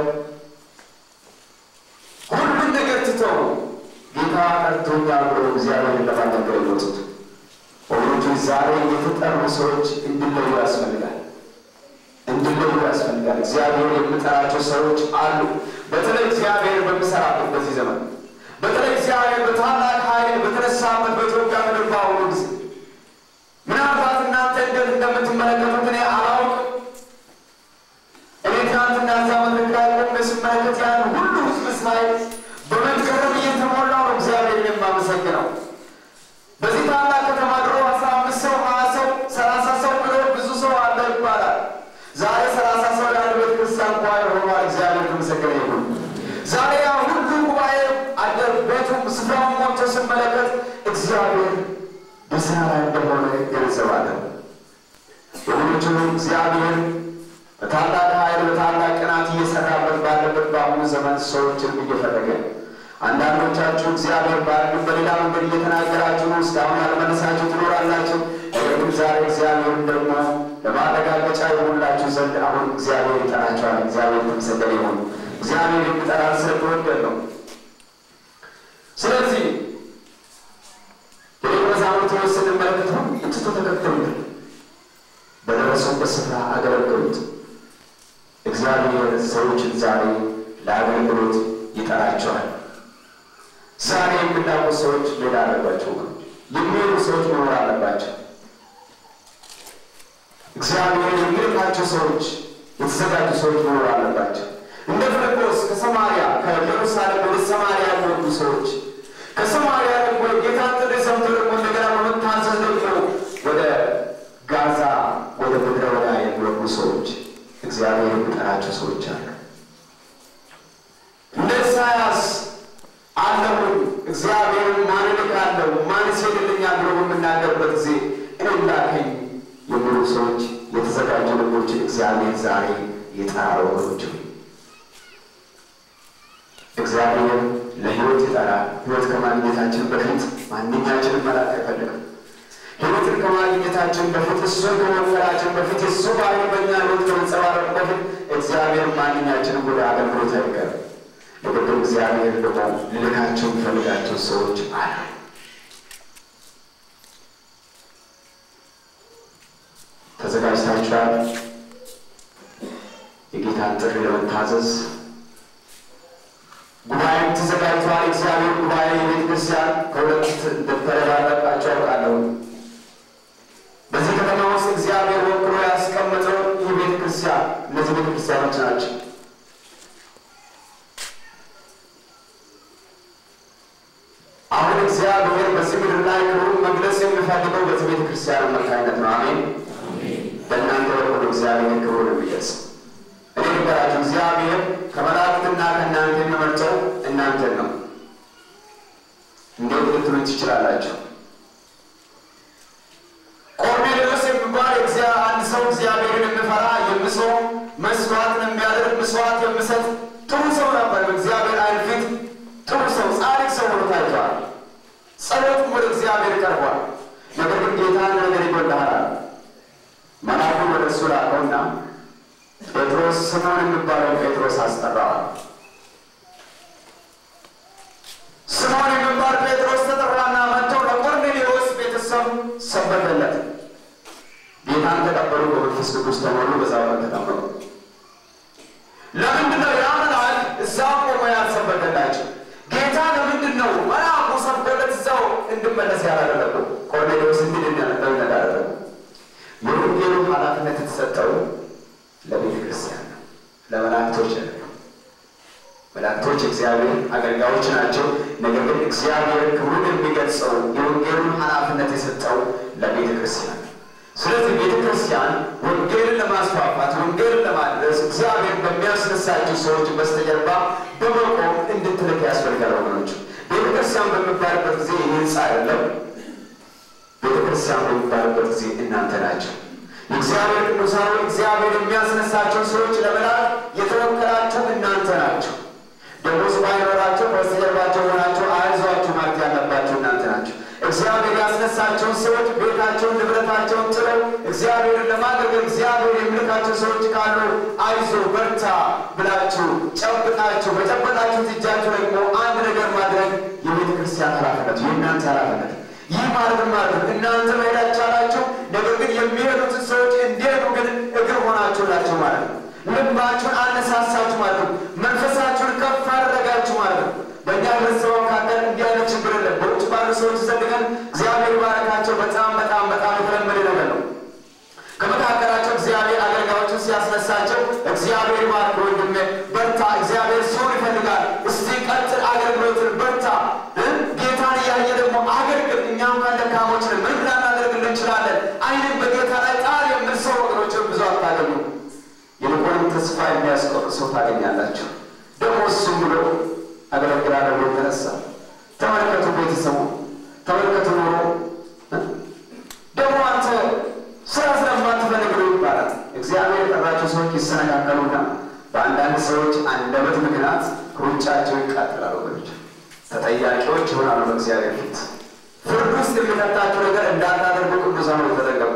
ሁሉን ነገር ትተው ጌታ ጠርቶኛል ብሎ እግዚአብሔር ለማገልገል የወጡት ወገኖች ዛሬ የተጠሩ ሰዎች እንዲለዩ ያስፈልጋል። እንዲለዩ ያስፈልጋል። እግዚአብሔር የሚጠራቸው ሰዎች አሉ። በተለይ እግዚአብሔር በሚሰራበት በዚህ ዘመን በተለይ እግዚአብሔር በታላቅ ኃይል በተነሳበት በኢትዮጵያ ምድር በአሁኑ ጊዜ ምናልባት እናንተ እንዴት እንደምትመለከቱት እኔ አላውቅም። እኔ ትናንትና እዛ መድረክ ላይ ቆሜ ስመለከት ያን ሁሉ ሕዝብ ሳይ በመገረም እየተሞላው ነው እግዚአብሔርን የማመሰግነው። በዚህ ታላቅ ከተማ ድሮ አስራ አምስት ሰው ሀያ ሰው ሰላሳ ሰው ብሎ ብዙ ሰው አለ ይባላል። ዛሬ ሰላሳ ሰው ያለ ቤተክርስቲያን ጉባኤ ሆኗል። እግዚአብሔር የተመሰገነ ይሁን። ዛሬ ያ ሁሉ ጉባኤ አደር ቤቱም ስፍራውን ሞልቶ ስመለከት እግዚአብሔር በስራ ላይ እንደሆነ ገንዘባለሁ። ወገኖቹ እግዚአብሔር በታላቅ ኃይል በታላቅ ቅናት እየሰራበት ባለበት በአሁኑ ዘመን ሰዎችን እየፈለገ አንዳንዶቻችሁ እግዚአብሔር ባርግን በሌላ መንገድ እየተናገራችሁ ነው። እስካሁን ያልመለሳችሁ ትኖራላችሁ። ነገር ግን ዛሬ እግዚአብሔርን ደግሞ ለማረጋገጫ ይሆንላችሁ ዘንድ አሁን እግዚአብሔር ይጠራችኋል። እግዚአብሔር የተመሰገነ ይሁን። እግዚአብሔር የሚጠራን ስለተወደደ ነው። ስለዚህ የደቀ መዛሙርቱን ስንመለከት እትቶ ተከተሉት። በደረሱበት ስፍራ አገለገሉት። እግዚአብሔር ሰዎችን ዛሬ ለአገልግሎት ይጠራቸዋል። ዛሬ የምናውቁ ሰዎች ሌላ አለባቸው። የሚሄዱ ሰዎች መኖር አለባቸው። እግዚአብሔር የሚልካቸው ሰዎች የተዘጋጁ ሰዎች መኖር አለባቸው። እንደ ፊልጶስ ከሰማርያ ከኢየሩሳሌም ወደ ሰማርያ የሚወጡ ሰዎች ከሰማርያ ደግሞ ጌታን ጥሪ ሰምተው ደግሞ እንደገና በመታዘዝ ደግሞ ወደ ጋዛ ወደ ምድረ በዳ የሚወጡ ሰዎች እግዚአብሔር የሚጠራቸው ሰዎች አሉ። እንደ ኢሳያስ አለሁኝ እግዚአብሔርን ማን እልካለሁ ማንስ ይሄድልኛል ብሎ በምናገርበት ጊዜ እኔን ላከኝ የሚሉ ሰዎች የተዘጋጁ ልቦችን እግዚአብሔር ዛሬ የጠራው ወገኖች እግዚአብሔር ለሕይወት ይጠራል። ሕይወት ከማግኘታችን በፊት ማንኛችንም መላክ አይፈልግም። ሕይወትን ከማግኘታችን በፊት እሱን ከመፈራችን በፊት እሱ ባህሪ በእኛ ሕይወት ከመንጸባረቅ በፊት እግዚአብሔር ማንኛችንም ወደ አገልግሎት አይቀርም። ነገር ግን እግዚአብሔር ደግሞ ልልካቸው የሚፈልጋቸው ሰዎች አሉ። ተዘጋጅታችኋል? የጌታን ጥሪ ለመታዘዝ ጉባኤም ተዘጋጅቷል። እግዚአብሔር ጉባኤ የቤተ ክርስቲያን ከሁለት እንደተደራረቃቸው ያውቃለሁ። በዚህ ከተማ ውስጥ እግዚአብሔር ወክሎ ያስቀመጠው ይህ ቤተ ክርስቲያን እነዚህ ቤተ ክርስቲያኖች ናቸው። ምድር ላይ ክብሩን መግለጽ የሚፈልገው በዚህ ቤተ ክርስቲያን አማካኝነት ነው። አሜን። በእናንተ በኩል እግዚአብሔር ክብሩን የሚገልጽ እኔ ነገራችሁ እግዚአብሔር ከመላእክትና ከእናንተ የሚመርጠው እናንተን ነው። እንዴት ልትሉ ትችላላችሁ? ቆርኔሌዎስ የሚባል አንድ ሰው እግዚአብሔርን የሚፈራ የሚጾም መስዋዕትን የሚያደርግ መስዋዕት የሚሰጥ ጥሩ ሰው ነበር። በእግዚአብሔር ዓይን ፊት ጥሩ ሰው ጻድቅ ሰው ሆኖ ታይቷል። ጸሎቱም ወደ እግዚአብሔር ቀርቧል። ነገር ግን ጌታ ነገር ይጎልሃል መልአኩ ወደ እርሱ ላከውና ጴጥሮስ ስምዖን የሚባለው ጴጥሮስ አስጠራዋል። ስምዖን የሚባል ጴጥሮስ ተጠራና መጥቶ ለቆርኔሌዎስ ቤተሰብ ሰበከለት። ጌታን ተቀበሉ፣ በመንፈስ ቅዱስ ተሞሉ፣ በዛው ተቀበሉ። ለምንድን ነው ያ መልአክ እዛው ቆሞ ያልሰበከላቸው? ጌታ ለምንድን ነው መልአኩ ሰብኮለት እዛው እንድመለስ ያላደረገው? ቆርኔሌዎስ እንዲድን ያደረገው የወንጌሉ ኃላፊነት የተሰጠው ለቤተ ክርስቲያን ነው፣ ለመላእክቶች ነው። መላእክቶች እግዚአብሔር አገልጋዮች ናቸው። ነገር ግን እግዚአብሔር ክብሩን የሚገልጸው የወንጌሉን ኃላፊነት የሰጠው ለቤተ ክርስቲያን ነው። ስለዚህ ቤተ ክርስቲያን ወንጌልን ለማስፋፋት ወንጌልን ለማድረስ እግዚአብሔር በሚያስነሳቸው ሰዎች በስተጀርባ በመቆም እንድትልክ ያስፈልጋል። ወገኖች ቤተ ክርስቲያን በሚባልበት ጊዜ ይህ ህንፃ አይደለም። ቤተ ክርስቲያን በሚባልበት ጊዜ እናንተ ናቸው። እግዚአብሔር ቅዱሳን እግዚአብሔር የሚያስነሳቸው ሰዎች ለመላክ የተወከላችሁ እናንተ ናቸው። ደሞዝ ባይኖራቸው በስተጀርባቸው ሆናቸው አይዟችሁ ማለት ያለባችሁ እናንተ ናቸው። እግዚአብሔር ያስነሳቸው ሰዎች ቤታቸውን ንብረታቸውን ጥለው እግዚአብሔርን ለማገልገል እግዚአብሔር የሚልካቸው ሰዎች ካሉ አይዞ በርታ ብላችሁ ጨብጣችሁ በጨበጣችሁት እጃችሁ ደግሞ አንድ ነገር ማድረግ የቤተ ክርስቲያን ኃላፊነት የእናንተ ኃላፊነት። ይህ ማለት ማለት እናንተ መሄድ አልቻላችሁ፣ ነገር ግን የሚሄዱትን ሰዎች እንዲሄዱ ግን እግር ሆናችሁላቸው ማለት ነው። ልባችሁን አነሳሳችሁ ማለት ነው። መንፈሳችሁን ከፍ አደረጋችሁ ማለት ነው። በእኛ ህብረተሰብ መካከል እንዲህ አይነት ችግር የለም። በውጭ ባሉ ሰዎች ዘንድ ግን እግዚአብሔር ባረካቸው በጣም በጣም በጣም የተለመደ ነገር ነው። ከመካከላቸው እግዚአብሔር አገልጋዮችን ሲያስነሳቸው እግዚአብሔር ባርክ ወንድሜ በርታ፣ እግዚአብሔር ሰውን ይፈልጋል፣ እስቲ ቀጥል አገልግሎትን በርታ፣ ጌታን እያየ ደግሞ አገልግል፣ እኛም ካለ ደካሞች ነን፣ ምን ላናደርግልን እንችላለን፣ አይንን በጌታ ላይ ጣል የሚል ሰው ወገኖችን ብዙ አታገኙ። ይልቁንም ተስፋ የሚያስቆርጥ ሰው ታገኛላችሁ። ደግሞ እሱም ብሎ አገለግላለሁ ብሎ ተነሳ። ተመልከቱ ቤተሰቡ፣ ተመልከቱ ኖሮ ደግሞ አንተ ስራ ስለማትፈልግ ነው ይባላል። እግዚአብሔር የጠራቸው ሰዎች ይሰነካከሉና በአንዳንድ ሰዎች አንደበት ምክንያት ሩጫቸው ይቃጠላሉ። ወገኖች ተጠያቂዎች ይሆናሉ በእግዚአብሔር ፊት። ፍርድ ውስጥ የሚከታቸው ነገር እንዳታደርጉ ቅዱሳን ተጠንቀቁ።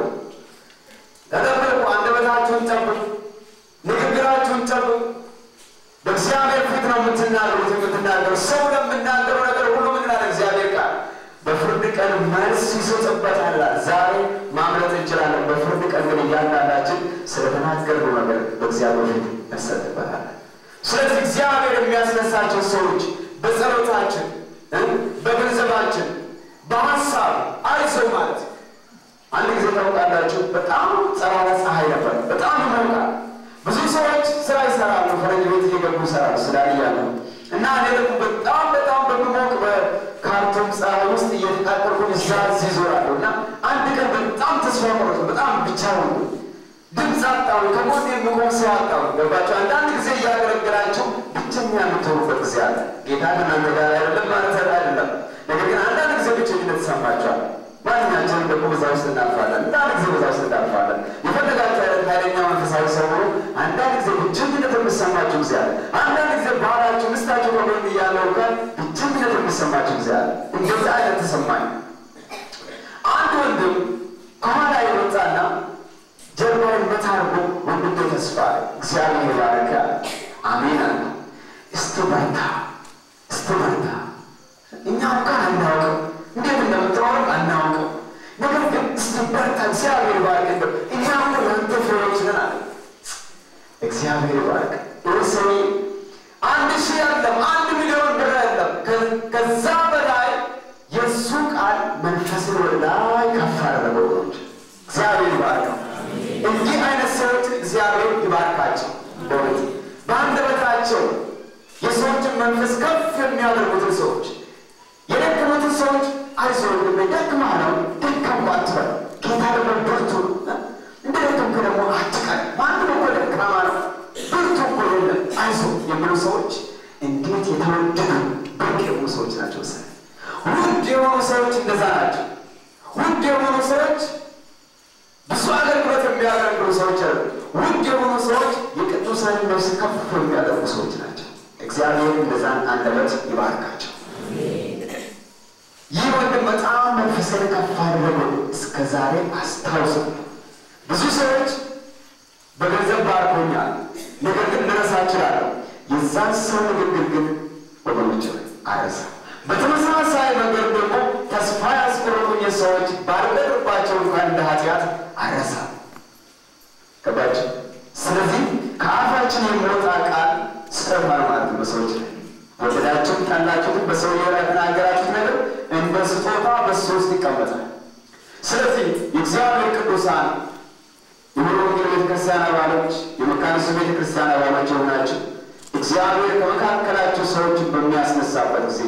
ተጠንቀቁ፣ አንደበታችሁን ጠብቁ፣ ንግግራችሁን ጠብቁ። በእግዚአብሔር ፊት ነው የምትናገሩት የምትናገሩ ሰው ለምናገረው ነገር ሁሉ ምን ይላል እግዚአብሔር ቃል? በፍርድ ቀን መልስ ይሰጥበታል። ዛሬ ማምለጥ እንችላለን። በፍርድ ቀን ግን እያንዳንዳችን ስለተናገርነው ነገር በእግዚአብሔር ፊት እንሰጥበታለን። ስለዚህ እግዚአብሔር የሚያስነሳቸው ሰዎች በጸሎታችን፣ በገንዘባችን፣ በሀሳብ አይዞህ ማለት አንድ ጊዜ ታውቃላችሁ፣ በጣም ጸራራ ፀሐይ ነበር። በጣም ይሞቃል። ብዙ ሰዎች ስራ ይሰራሉ፣ ፈረንጅ ቤት እየገቡ ይሰራሉ ስላልያሉ እና እኔ ደግሞ በጣም በጣም በሚሞቅ በካርቶን ፀሐይ ውስጥ እየተቃጠልኩኝ እዛ ይዞራለሁ እና አንድ ቀን በጣም ተስፋ ቆረጥኩ። በጣም ብቻ ሆኑ፣ ድምፅ አጣሁ፣ ከጎን የሚቆም ሰው አጣሁ። ገባችሁ? አንዳንድ ጊዜ እያገለገላችሁ ብቸኛ የምትሆኑበት ጊዜ አለ። ጌታ ከእናንተ ጋር አይደለም ማለት አይደለም፣ ነገር ግን አንዳንድ ጊዜ ብቸኝነት ተሰማችኋል። ማንኛችንም ደግሞ በዛ ውስጥ እናልፋለን። አንዳንድ ጊዜ በዛ ውስጥ እናልፋለን። የፈለጋችሁ አይነት ኃይለኛ መንፈሳዊ ሰው ሆኖ አንዳንድ ጊዜ ብቸኝነት የሚሰማችሁ ጊዜ አለ። አንዳንድ ጊዜ ባህላችሁ ምስታችሁ በጎን እያለው ጋር ብቸኝነት የሚሰማችሁ ጊዜ አለ። እንደዛ አይነት ተሰማኝ። አንድ ወንድም ከኋላ የወጣና ጀርባውን መታርጎ ወንድም ተስፋ እግዚአብሔር ይባረክ አሜን አለ። እስቲ በርታ፣ እስቲ በርታ። እኛ እንኳን አናውቅም እንዴት እንደምትኖር አናውቅም፣ ነገር ግን እስቲ በርታ፣ እግዚአብሔር ይባርክ። እኛ እኮ ያንተ ፍሬዎች ነን አለ። እግዚአብሔር ይባርክ። እርሱም አንድ ሺህ ያለም አንድ ሚሊዮን ብር ያለም ከዛ በላይ የእሱ ቃል መንፈስን ወደ ላይ ከፍ አደረገው። እግዚአብሔር ይባርክ። እንዲህ አይነት ሰዎች እግዚአብሔር ይባርካቸው። በእውነት በአንደበታቸው የሰዎችን መንፈስ ከፍ የሚያደርጉትን ሰዎች የደከሙትን ሰዎች አይዞህ እንደደከምህ ነው ደከምኩ አትበል ጌታ ደግሞ ብርቱ እንደደከምክ ደግሞ አትቀር ማንም እኮ ደካማ ነው ብርቱ እኮ የለም አይዞህ የሚሉ ሰዎች እንዴት የተወደዱ ብርቅ የሆኑ ሰዎች ናቸው ሰ ውድ የሆኑ ሰዎች እንደዛ ናቸው ውድ የሆኑ ሰዎች ብዙ አገልግሎት የሚያደርጉ ሰዎች አሉ ውድ የሆኑ ሰዎች የቅዱሳን ነፍስ ከፍ የሚያደርጉ ሰዎች ናቸው እግዚአብሔር እንደዛን አንደበት ይባርካቸው ይህ ወንድም በጣም መንፈሳዊ ከፍ አድርጎ እስከ ዛሬ አስታውሱ ብዙ ሰዎች በገንዘብ ባርኮኛል ነገር ግን ልረሳ እችላለሁ የዛን ሰው ንግግር ግን ወገኖች አረሳ በተመሳሳይ መንገድ ደግሞ ተስፋ ያስቆረጡኝ ሰዎች ባልቀርባቸው እንኳን እንደ ኃጢአት አረሳ ከባጭ ስለዚህ ከአፋችን የሚወጣ ቃል ስራ ማለት ነው ሰዎች ወደዳችሁ ታላችሁ በሰው ላይ ተናገራችሁ ነገር እንደ ስጦታ በሶስት ይቀመጣል ስለዚህ የእግዚአብሔር ቅዱሳን የወንጌል ቤተክርስቲያን አባሎች የመካኒስ ቤተክርስቲያን አባሎች ሆናችሁ እግዚአብሔር ከመካከላችሁ ሰዎችን በሚያስነሳበት ጊዜ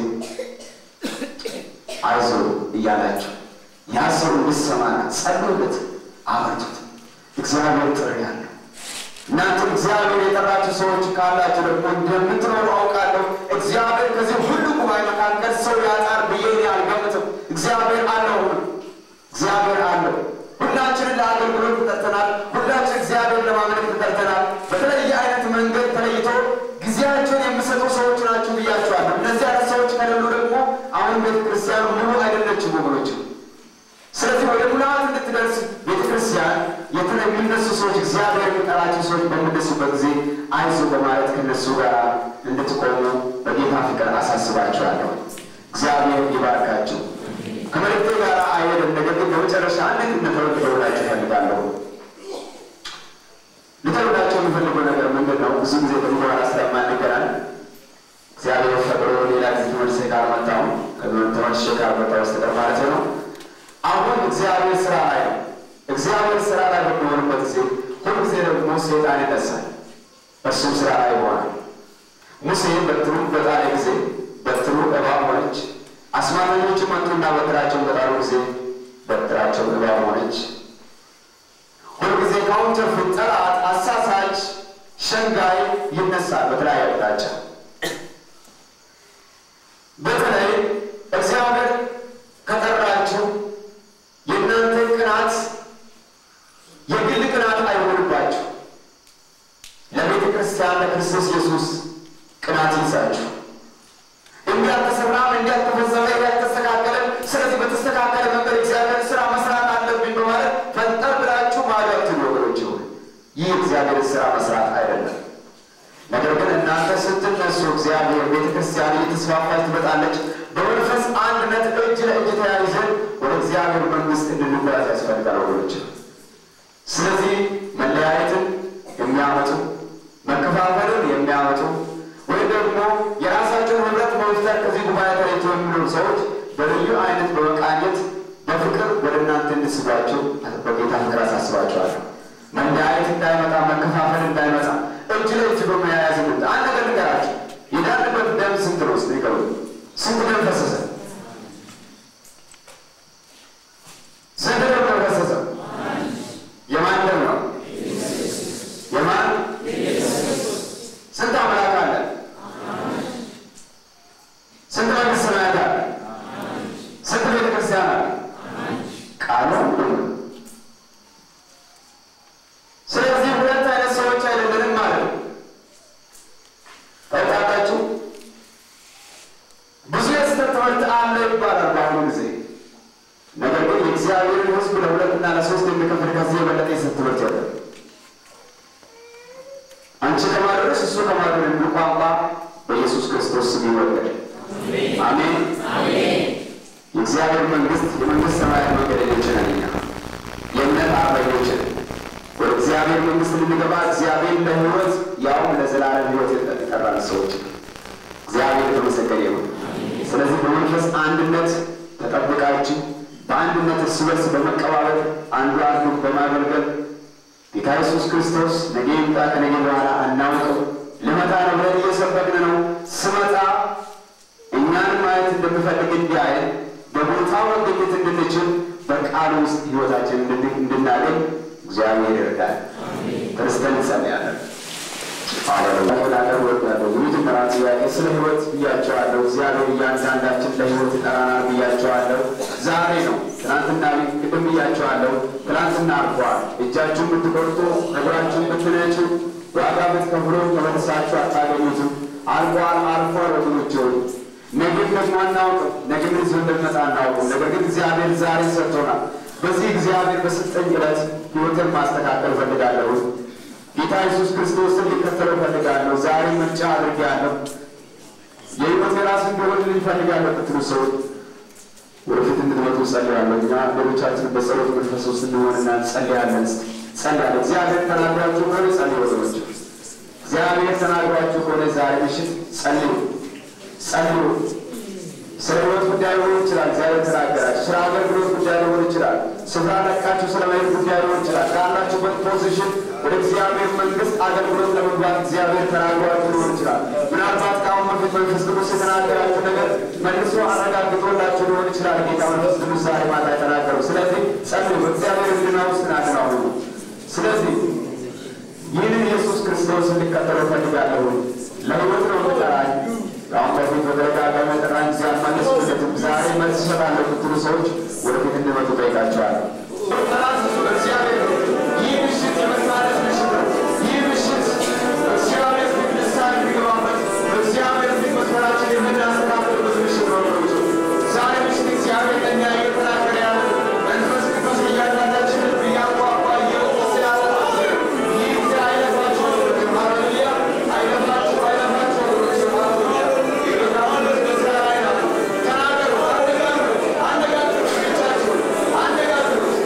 አይዞህ እያላችሁ ያ ሰው እንዲሰማና ጸልዩለት አበርቱት እግዚአብሔር ጥሪ ያለው እናንተ እግዚአብሔር የጠራችሁ ሰዎች ካላችሁ ደግሞ እንደምትኖሩ አውቃለሁ እግዚአብሔር ከዚህ ሁሉ ጉባኤ መካከል ሰው ያጣር ብዬ አልገምትም እግዚአብሔር አለው እግዚአብሔር አለው ሁላችንን ለአገልግሎት ተጠርተናል ሁላችን እግዚአብሔር ለማምለክ ተጠርተናል በተለየ አይነት መንገድ ተለይቶ ጊዜያቸውን የሚሰጡ ሰዎች ናቸው ብያቸዋለሁ እነዚህ አይነት ሰዎች ከሌሉ ደግሞ አሁን ቤተክርስቲያኑ ሙሉ አይደለችም ወገኖች ስለዚህ ወደ ሙላት እንድትደርስ ቤተክርስቲያን የተለሚነሱ ሰዎች እግዚአብሔር የሚጠራቸው ሰዎች በሚደርሱበት ጊዜ አይዞህ በማለት ከነሱ ጋር እንድትቆሙ በጌታ ፍቅር አሳስባችኋለሁ እግዚአብሔር ይባርካችሁ ከመልእክቴ ጋር አይደለም ነገር ግን በመጨረሻ አንድ እንደተወደደላችሁ ፈልጋለሁ ልተውላችሁ የምፈልገው ነገር ምንድን ነው ብዙ ጊዜ በመሆን ስለማንገራን እግዚአብሔር ፈቅዶ ሌላ ጊዜ መልሴ ጋር መጣሁ ከመንተዋሽ ጋር መጣሁ በስተቀር ማለት ነው አሁን እግዚአብሔር ስራ ላይ እግዚአብሔር ስራ ላይ በሚሆንበት ጊዜ ሁሉ ጊዜ ደግሞ ሰይጣን ይነሳል እሱም ስራ ላይ ይሆናል ሙሴ በትሩ በጣለ ጊዜ በትሩ እባብ ሆነች አስማተኞች መጡና በትራቸውን በጣሉ ጊዜ በትራቸው እባብ ሆነች ሁሉ ጊዜ ካውንተር ፍጠራት አሳሳች ሸንጋይ ይነሳል በተለያየ አቅጣጫ በተለይ እግዚአብሔር ከጠራችሁ የእናንተ ቅናት የግል ቅናት አይሆንባችሁ ለቤተ ክርስቲያን ለክርስቶስ ኢየሱስ ቅናት ይዛችሁ እንዲያልተሰራም እንዲያልተፈጸመ እንዲያልተስተካከለም ስለዚህ በተስተካከለ መንገድ እግዚአብሔር ስራ መስራት አለብኝ በማለት ፈንጠር ብላችሁ ማዳት ወገኖች ይህ እግዚአብሔር ስራ መስራት አይደለም ነገር ግን እናንተ ስትነሱ እግዚአብሔር ቤተ ክርስቲያን እየተስፋፋች ትመጣለች በመንፈስ አንድነት እጅ ለእጅ ተያይዘን ወደ እግዚአብሔር መንግስት እንድንጓዝ ያስፈልጋል ወገኖች ስለዚህ መለያየትን የሚያመጡ መከፋፈልን የሚያመጡ ወይ ደግሞ የራሳቸውን ህብረት መፍጠር ከዚህ ጉባኤ ተለይቶ የሚኖሩ ሰዎች በልዩ አይነት በመቃኘት በፍቅር ወደ እናንተ እንድስባቸው በጌታ ፍቅር አሳስባቸዋለሁ መለያየት እንዳይመጣ መከፋፈል እንዳይመጣ እጅ ለእጅ በመያያዝ እንደ አንድ ነገር ንገራችሁ የዳንበት ደም ስንት ነው ስ ይቀሩ ስንት ደም ፈሰሰ ስንት ደም ፈሰሰ የማን ደም ነው የማን ስንት አምላክ አለ ስንት መንግስት ሰማያት አለ ስንት ቤተክርስቲያን አለ ቃሉ ስለዚህ ሁለት አይነት ሰዎች አይደለንም ማለት ነው ታውቃላችሁ ብዙ የስተት ትምህርት አለ ይባላል በአሁኑ ጊዜ ነገር ግን የእግዚአብሔርን ህዝብ ለሁለትና ለሶስት የሚከፍል ከዚህ የበለጠ የስተት ትምህርት የለም አንቺ ከማድረስ እሱ ከማድረስ የሚሉ ቋንቋ በኢየሱስ ክርስቶስ ስም ይወገድ አሜን አሜን የእግዚአብሔር መንግስት የመንግስት ሰማያት መንገድ ይችላልኛ የእምነት አርበኞች ወደ እግዚአብሔር መንግስት ልንገባ እግዚአብሔር ለህይወት ያው ለዘላለም ህይወት የተጠራን ሰዎች እግዚአብሔር የተመሰገነ ይሁን ስለዚህ በመንፈስ አንድነት ተጠብቃችሁ በአንድነት እርስ በርስ በመቀባበል አንዱ አንዱ በማገልገል ጌታ ኢየሱስ ክርስቶስ ነገ ይምጣ ከነገ በኋላ አናውቅም ልመጣ ነው ብለን እየሰበክን ነው ስመጣ እኛን ማየት እንደምፈልግ እንዲያየን በቦታው ማግኘት እንድንችል በቃሉ ውስጥ ሕይወታችን እንድናገኝ እግዚአብሔር ይርዳል። ክርስቲያን እንጸልያለን። አለላቀር ወጣለው ይሁት ተራቲ ያለ ስለ ሕይወት ብያቸዋለሁ። እግዚአብሔር እያንዳንዳችን ለሕይወት ይጠራናል ብያቸዋለሁ። ዛሬ ነው ትናንትና ቅድም ብያቸዋለሁ። ትናንትና አልፏል። እጃችሁን ብትቆርጡ እግራችሁን ብትነጩ ዋጋ ብትከፍሉ ተመልሳችሁ አታገኙትም። አልፏል አልፏል ወገኖቼ ሆይ ነገም ደግሞ አናውቅም። ነገም ይዞ እንደመጣ አናውቅም። ነገር ግን እግዚአብሔር ዛሬ ሰጥቶናል። በዚህ እግዚአብሔር በሰጠኝ ዕለት ሕይወትን ማስተካከል ፈልጋለሁ። ጌታ ኢየሱስ ክርስቶስን ሊከተለው ፈልጋለሁ። ዛሬ ምርጫ አድርጌያለሁ። የሕይወት የራስ እንደሆነ ሊፈልጋለሁ ብትሉ ሰው ወደፊት እንድትመጡ ጸልያለሁ። እኛ ሌሎቻችን በጸሎት መንፈስ ውስጥ እንሆንና ጸልያለን። ጸልያለሁ። እግዚአብሔር ተናግራችሁ ከሆነ ጸልዩ ወገኖች። እግዚአብሔር ተናግራችሁ ከሆነ ዛሬ ምሽት ጸልዩ ጸልዩ። ስለ ሕይወት ጉዳይ ሊሆን ይችላል። እግዚአብሔር ተናገራችሁ። ስለ አገልግሎት ጉዳይ ሊሆን ይችላል። ስፍራ ለቃችሁ ስለ መሄድ ጉዳይ ሊሆን ይችላል። ካላችሁበት ፖዚሽን ወደ እግዚአብሔር መንግሥት አገልግሎት ለመግባት እግዚአብሔር ተናግሯችሁ ሊሆን ይችላል። ምናልባት ከአሁን በፊት መንፈስ ቅዱስ የተናገራችሁ ነገር መልሶ አረጋግጦላችሁ ሊሆን ይችላል። ጌታ መንፈስ ቅዱስ ዛሬ ማታ የተናገረው። ስለዚህ ጸልዩ። በእግዚአብሔር ሕሊና ውስጥ ናድናው ነው። ስለዚህ ይህንን ኢየሱስ ክርስቶስ እንዲከተለው ፈልጋለሁ። ለሕይወት ነው መጠራኝ። አሁን በፊት በተደጋጋሚ ጠራኝ። ጊዜ አልመለስኩለትም። ዛሬ መልስ እሰጣለሁ ብትሉ ሰዎች ወደፊት እንድመጡ ጠይቃቸዋለሁ። ይህ ምሽት የመታደስ ምሽት ነው። ይህ ምሽት እግዚአብሔር ፊት ንስሐ የሚገባበት በእግዚአብሔር ፊት መስመራችን የምናስተካክልበት ምሽት ነው። ዛሬ ምሽት እግዚአብሔር ለእኛ እየተናገረ ያለ መንፈስ ቅዱስ እያንዳንዳችንን እያንኳኳ እየወቀሰ ያለ ይህ ጊዜ አይለፋችሁ ወገኖች። ሃሌሉያ! አይለፋችሁ አይለፋችሁ ወገኖች። ሃሌሉያ! የጌታ መንፈስ በስራ ላይ ነው። ተናገሩ፣ አነጋግሩ፣ አነጋግሩ፣ ብቻችሁን አነጋግሩ።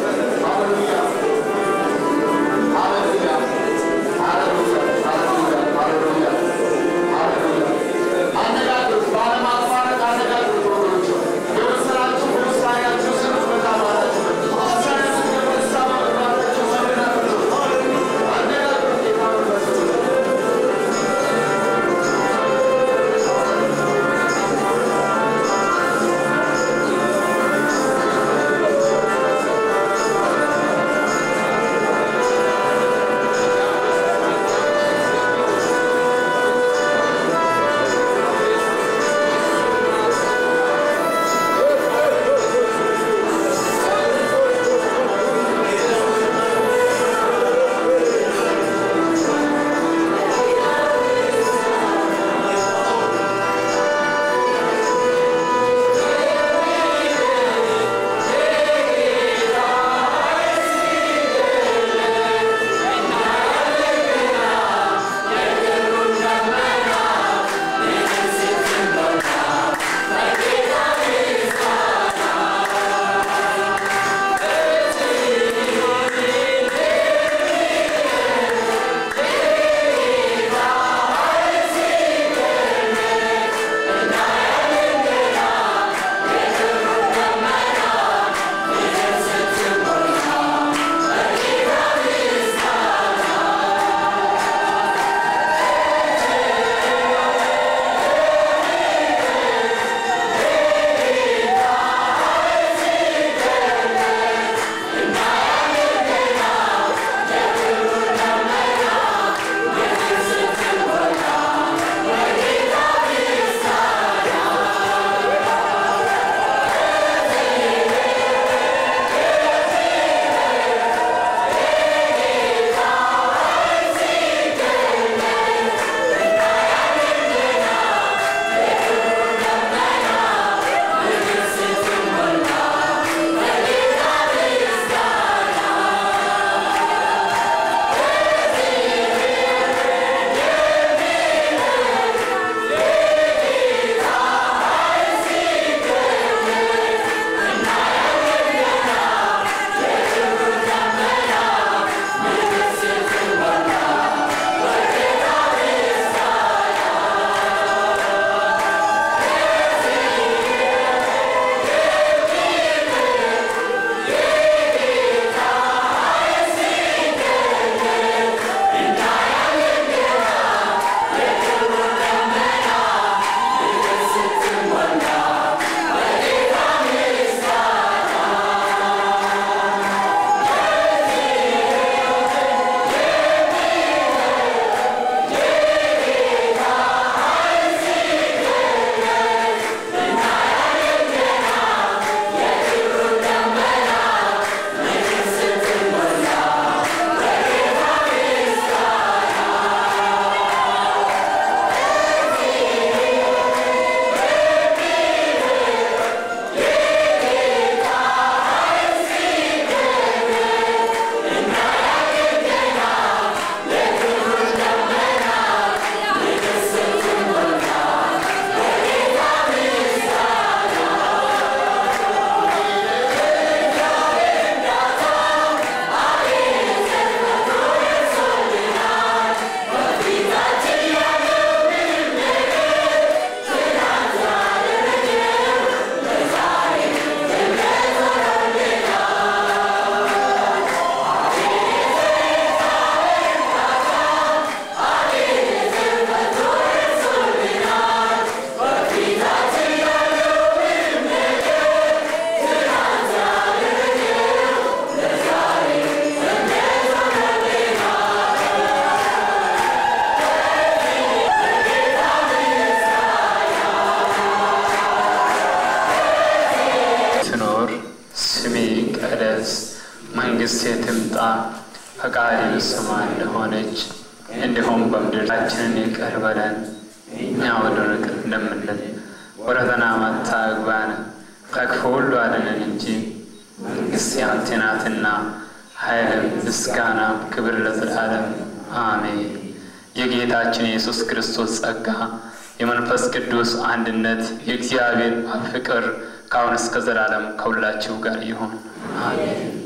ፈቃድ በሰማይ እንደሆነች እንዲሁም በምድራችን ይቅር በለን እኛ ወደ ንግር እንደምንል ወደ ፈተና አታግባን ከክፉ ሁሉ አድነን እንጂ መንግሥት ያንተ ናትና ኃይል ምስጋና ክብር ለዘላለም አሜን። የጌታችን ኢየሱስ ክርስቶስ ጸጋ የመንፈስ ቅዱስ አንድነት የእግዚአብሔር ፍቅር ከአሁን እስከ ዘላለም ከሁላችሁ ጋር ይሁን አሜን።